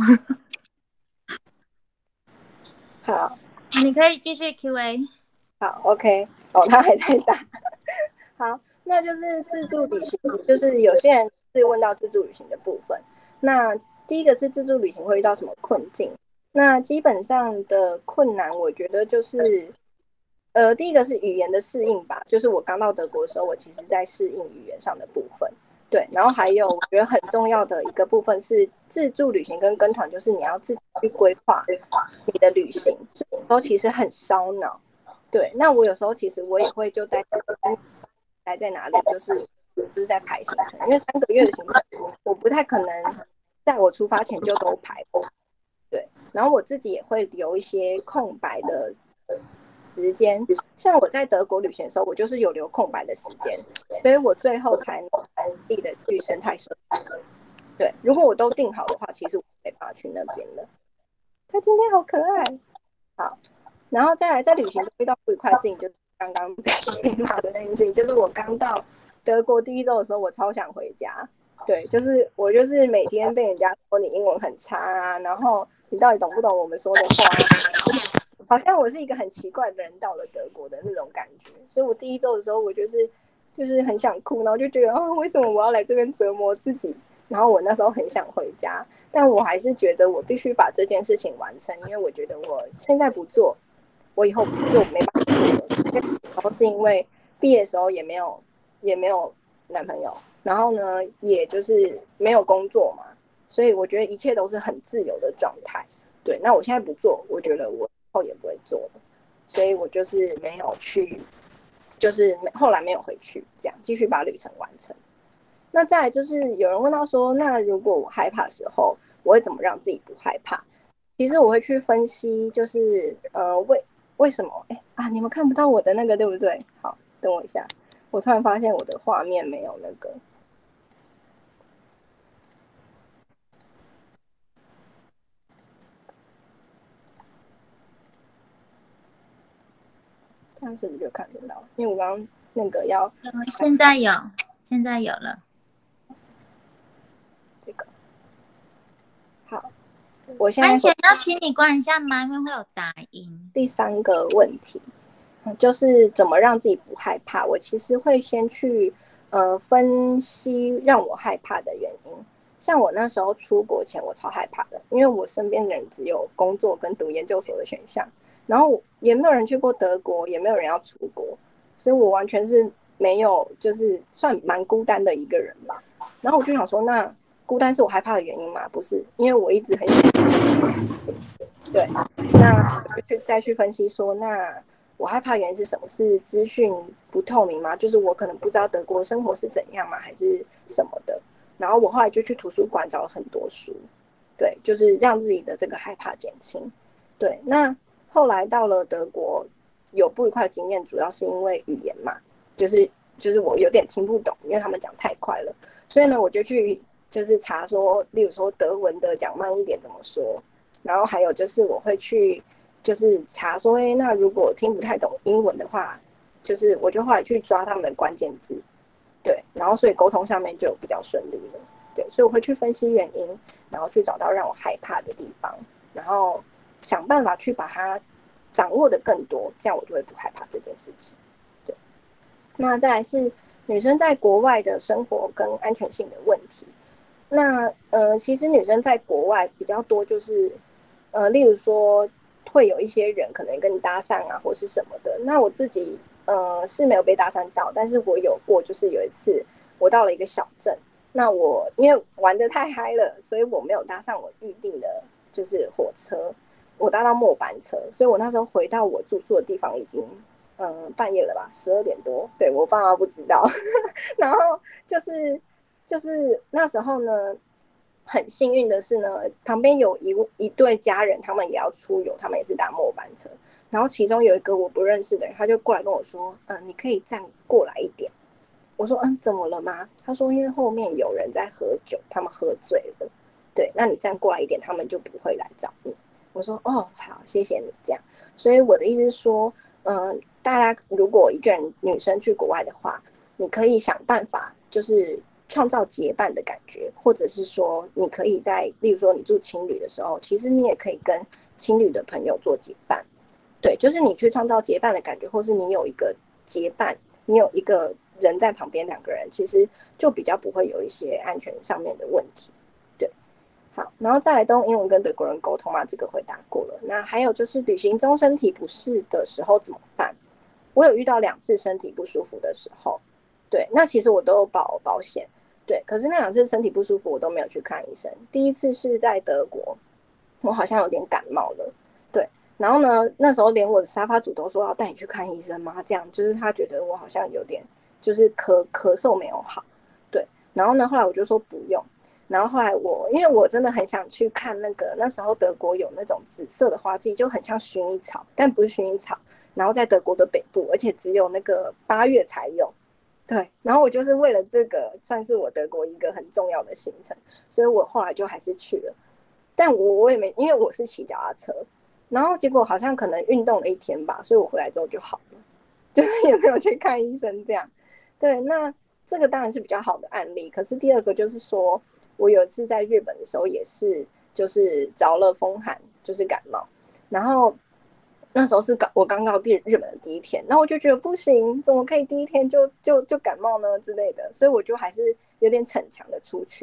好， 你可以继续 Q A。 好 ，OK， 哦，他还在打。好，那就是自助旅行，就是有些人是问到自助旅行的部分。那第一个是自助旅行会遇到什么困境？那基本上的困难，我觉得就是，呃，第一个是语言的适应吧，就是我刚到德国的时候，我其实在适应语言上的部分。对，然后还有我觉得很重要的一个部分是自助旅行跟跟团，就是你要自己去规划你的旅行，所以有时候其实很烧脑。对，那我有时候其实我也会就待待在哪里，就是就是在排行程，因为三个月的行程，我不太可能在我出发前就都排过。对，然后我自己也会留一些空白的时间，像我在德国旅行的时候，我就是有留空白的时间，所以我最后才能顺利的去生态社区。对，如果我都定好的话，其实我没办法去那边了。他今天好可爱，好，然后再来在旅行中遇到不愉快的事情，就是刚刚被骂的那件事情，就是我刚到德国第一周的时候，我超想回家。对，就是我就是每天被人家说你英文很差啊，然后你到底懂不懂我们说的话？好像我是一个很奇怪的人到了德国的那种感觉，所以我第一周的时候，我就是就是很想哭，然后就觉得哦，为什么我要来这边折磨自己？ 然后我那时候很想回家，但我还是觉得我必须把这件事情完成，因为我觉得我现在不做，我以后就没办法做了。然后是因为毕业的时候也没有也没有男朋友，然后呢，也就是没有工作嘛，所以我觉得一切都是很自由的状态。对，那我现在不做，我觉得我以后也不会做了，所以我就是没有去，就是后来没有回去，这样继续把旅程完成。那再来就是有人问到说，那如果我害怕的时候，我会怎么让自己不害怕？其实我会去分析，就是呃为为什么？哎啊，你们看不到我的那个对不对？好，等我一下，我突然发现我的画面没有那个。这样是不是就看得到？因为我刚刚那个要， 现在有，现在有了。 这个好，我现在安贤要请你关一下麦，因为会有杂音。 第三个问题，就是怎么让自己不害怕。我其实会先去呃分析让我害怕的原因。像我那时候出国前，我超害怕的，因为我身边的人只有工作跟读研究所的选项，然后也没有人去过德国，也没有人要出国，所以我完全是没有，就是算蛮孤单的一个人吧。然后我就想说，那孤单是我害怕的原因吗？不是，因为我一直很想对，那就再去分析说，那我害怕的原因是什么？是资讯不透明吗？就是我可能不知道德国生活是怎样吗？还是什么的？然后我后来就去图书馆找了很多书，对，就是让自己的这个害怕减轻。对，那后来到了德国，有不愉快的经验，主要是因为语言嘛，就是就是我有点听不懂，因为他们讲太快了，所以呢，我就去就是查说，例如说德文的讲慢一点怎么说，然后还有就是我会去就是查说，哎，那如果听不太懂英文的话，就是我就后来去抓他们的关键字。对，然后所以沟通上面就比较顺利了。对，所以我会去分析原因，然后去找到让我害怕的地方，然后想办法去把它掌握的更多，这样我就会不害怕这件事情。对，那再来是女生在国外的生活跟安全性的问题。那呃，其实女生在国外比较多，就是呃，例如说会有一些人可能跟你搭讪啊，或是什么的。那我自己。呃，是没有被搭讪到，但是我有过，就是有一次我到了一个小镇，那我因为玩得太嗨了，所以我没有搭上我预定的，就是火车，我搭到末班车，所以我那时候回到我住宿的地方已经，呃，半夜了吧，十二点多，对，我爸妈不知道，然后就是就是那时候呢，很幸运的是呢，旁边有一一对家人，他们也要出游，他们也是搭末班车。然后其中有一个我不认识的人，他就过来跟我说：“嗯，你可以站过来一点。”我说：“嗯，怎么了吗？”他说：“因为后面有人在喝酒，他们喝醉了。对，那你站过来一点，他们就不会来找你。”我说：“哦，好，谢谢你这样。”所以我的意思是说，嗯，大家如果一个人女生去国外的话，你可以想办法，就是创造结伴的感觉，或者是说，你可以在，例如说你住青旅的时候，其实你也可以跟青旅的朋友做结伴。对，就是你去创造结伴的感觉，或是你有一个结伴，你有一个人在旁边，两个人其实就比较不会有一些安全上面的问题。对，好，然后再来都用英文跟德国人沟通嘛，这个回答过了。那还有就是旅行中身体不适的时候怎么办？我有遇到两次身体不舒服的时候，对，那其实我都有保保险，对，可是那两次身体不舒服我都没有去看医生。第一次是在德国，我好像有点感冒了，对。然后呢，那时候连我的沙发主都说要带你去看医生嘛，这样就是他觉得我好像有点就是咳咳嗽没有好，对。然后呢，后来我就说不用。然后后来我因为我真的很想去看那个，那时候德国有那种紫色的花季，就很像薰衣草，但不是薰衣草。然后在德国的北部，而且只有那个八月才有，对。然后我就是为了这个，算是我德国一个很重要的行程，所以我后来就还是去了。但我我也没，因为我是骑脚踏车。然后结果好像可能运动了一天吧，所以我回来之后就好了，就是也没有去看医生这样。对，那这个当然是比较好的案例。可是第二个就是说，我有一次在日本的时候也是，就是着了风寒，就是感冒。然后那时候是我刚到日本的第一天，然后我就觉得不行，怎么可以第一天就就就感冒呢之类的，所以我就还是有点逞强的出去。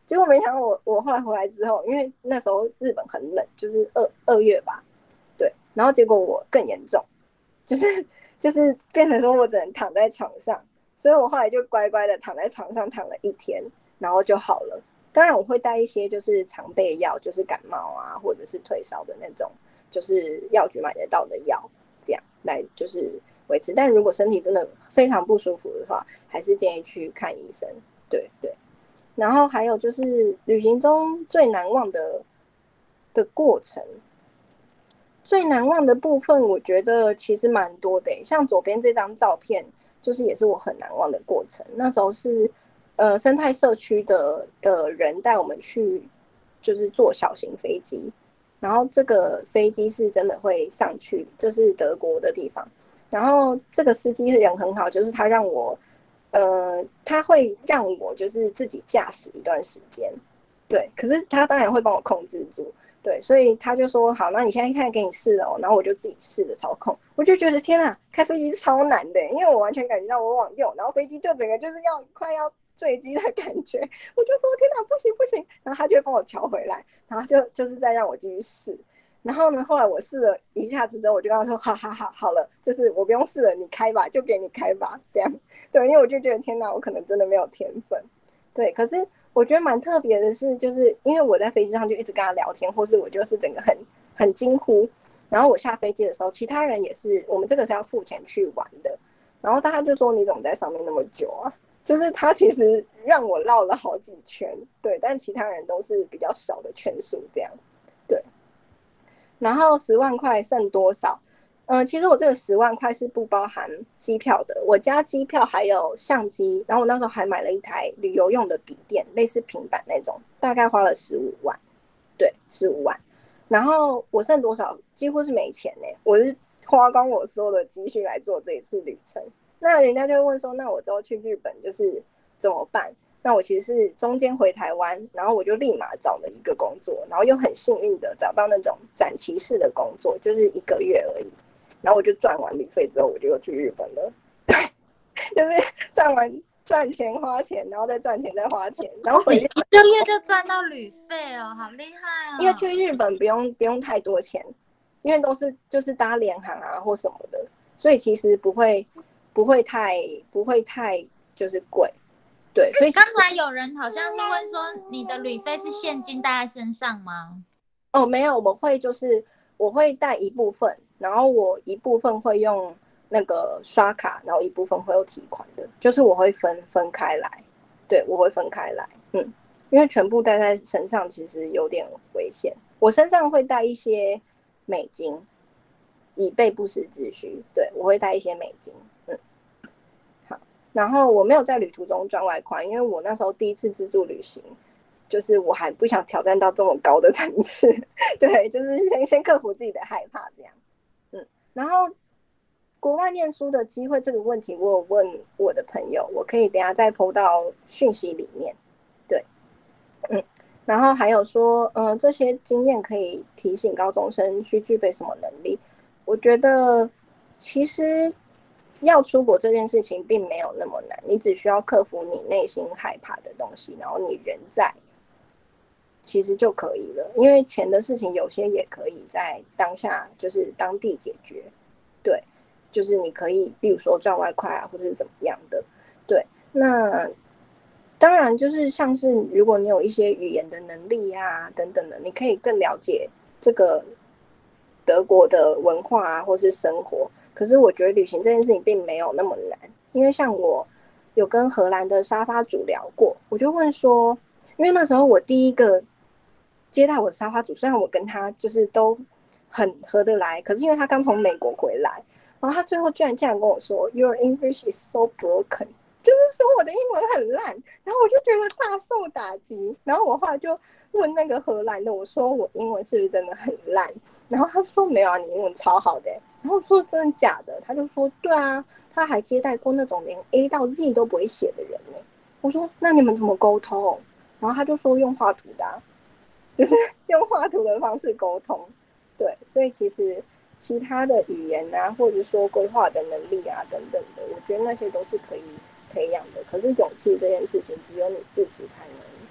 结果没想到我我后来回来之后，因为那时候日本很冷，就是二二月吧，对，然后结果我更严重，就是就是变成说我只能躺在床上，所以我后来就乖乖的躺在床上躺了一天，然后就好了。当然我会带一些就是常备药，就是感冒啊或者是退烧的那种，就是药局买得到的药，这样来就是维持。但如果身体真的非常不舒服的话，还是建议去看医生。对对。然后还有就是旅行中最难忘的的过程，最难忘的部分，我觉得其实蛮多的。像左边这张照片，就是也是我很难忘的过程。那时候是呃生态社区的的人带我们去，就是坐小型飞机，然后这个飞机是真的会上去，这是德国的地方。然后这个司机人很好，就是他让我。呃，他会让我就是自己驾驶一段时间，对，可是他当然会帮我控制住，对，所以他就说好，那你现在看给你试哦，然后我就自己试着操控，我就觉得天啊，开飞机超难的，因为我完全感觉到我往右，然后飞机就整个就是要快要坠机的感觉，我就说天啊，不行不行，然后他就会帮我调回来，然后就就是再让我继续试。然后呢，后来我试了一下子之后，我就跟他说：“好好好，好了，就是我不用试了，你开吧，就给你开吧。”这样，对，因为我就觉得天哪，我可能真的没有天分，对。可是我觉得蛮特别的是，就是因为我在飞机上就一直跟他聊天，或是我就是整个很很惊呼。然后我下飞机的时候，其他人也是，我们这个是要付钱去玩的。然后大家就说：“你怎么在上面那么久啊？”就是他其实让我绕了好几圈，对，但其他人都是比较少的圈数，这样，对。然后十万块剩多少？嗯、呃，其实我这个十万块是不包含机票的，我加机票还有相机，然后我那时候还买了一台旅游用的笔电，类似平板那种，大概花了十五万，对，十五万。然后我剩多少？几乎是没钱呢、欸，我是花光我所有的积蓄来做这一次旅程。那人家就会问说，那我之后去日本就是怎么办？那我其实是中间回台湾，然后我就立马找了一个工作，然后又很幸运的找到那种展期式的工作，就是一个月而已。然后我就赚完旅费之后，我就又去日本了。对，就是赚完赚钱花钱，然后再赚钱再花钱，然后回一个月就赚到旅费哦，好厉害哦！ 因为去日本不用不用太多钱，因为都是就是搭联航啊或什么的，所以其实不会不会太不会太就是贵。对，所以刚才有人好像问说，你的旅费是现金带在身上吗？ 哦，没有，我们会就是我会带一部分，然后我一部分会用那个刷卡，然后一部分会有提款的，就是我会分分开来，对，我会分开来，嗯，因为全部带在身上其实有点危险，我身上会带一些美金，以备不时之需，对，我会带一些美金，嗯。然后我没有在旅途中赚外快，因为我那时候第一次自助旅行，就是我还不想挑战到这么高的层次，对，就是先先克服自己的害怕这样，嗯。然后国外念书的机会这个问题，我有问我的朋友，我可以等一下再 po 到讯息里面，对，嗯。然后还有说，嗯、呃，这些经验可以提醒高中生需具备什么能力？我觉得其实。要出国这件事情并没有那么难，你只需要克服你内心害怕的东西，然后你人在，其实就可以了。因为钱的事情有些也可以在当下就是当地解决，对，就是你可以，例如说赚外快啊，或者是怎么样的，对。那当然就是像是如果你有一些语言的能力啊等等的，你可以更了解这个德国的文化啊，或是生活。可是我觉得旅行这件事情并没有那么难，因为像我有跟荷兰的沙发主聊过，我就问说，因为那时候我第一个接待我的沙发主，虽然我跟他就是都很合得来，可是因为他刚从美国回来，然后他最后居然这样跟我说 ，Your English is so broken， 就是说我的英文很烂，然后我就觉得大受打击，然后我后来就问那个荷兰的，我说我英文是不是真的很烂？然后他说没有啊，你英文超好的、欸。然后我说真的假的？他就说对啊，他还接待过那种连 A 到 Z 都不会写的人呢、欸。我说那你们怎么沟通？然后他就说用画图的、啊，就是用画图的方式沟通。对，所以其实其他的语言啊，或者说规划的能力啊等等的，我觉得那些都是可以培养的。可是勇气这件事情，只有你自己才能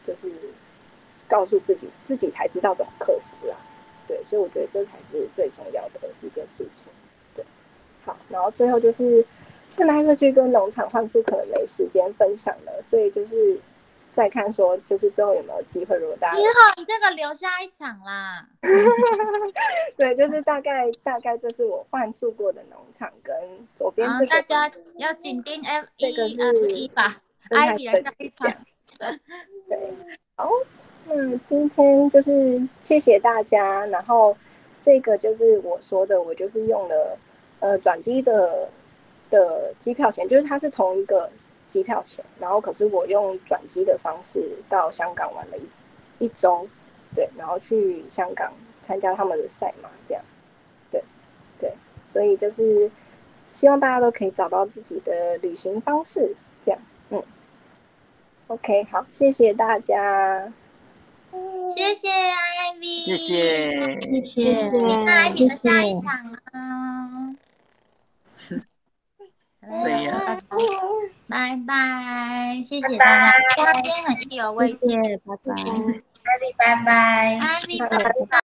就是告诉自己，自己才知道怎么克服啦。对，所以我觉得这才是最重要的一件事情。对，好，然后最后就是圣诞社区跟农场幻术可能没时间分享了，所以就是再看说，就是之后有没有机会，如果大家之后你这个留下一场啦。 对，就是大概大概这是我幻术过的农场跟左边这个， 大家要紧盯 F 这个一是 F 一吧 ，Ivy 的下一场。 对，好，那今天就是谢谢大家，然后这个就是我说的，我就是用了呃转机的的机票钱，就是它是同一个机票钱，然后可是我用转机的方式到香港玩了一一周，对，然后去香港参加他们的赛马，这样，对对，所以就是希望大家都可以找到自己的旅行方式，这样，嗯 ，OK， 好，谢谢大家。 谢谢 Ivy， 谢谢， 谢谢， 那 Ivy 的下一场啊。 对呀， 拜拜，谢谢大家，今天很意犹未尽， 谢谢，拜拜。 Ivy 拜拜，Ivy拜拜。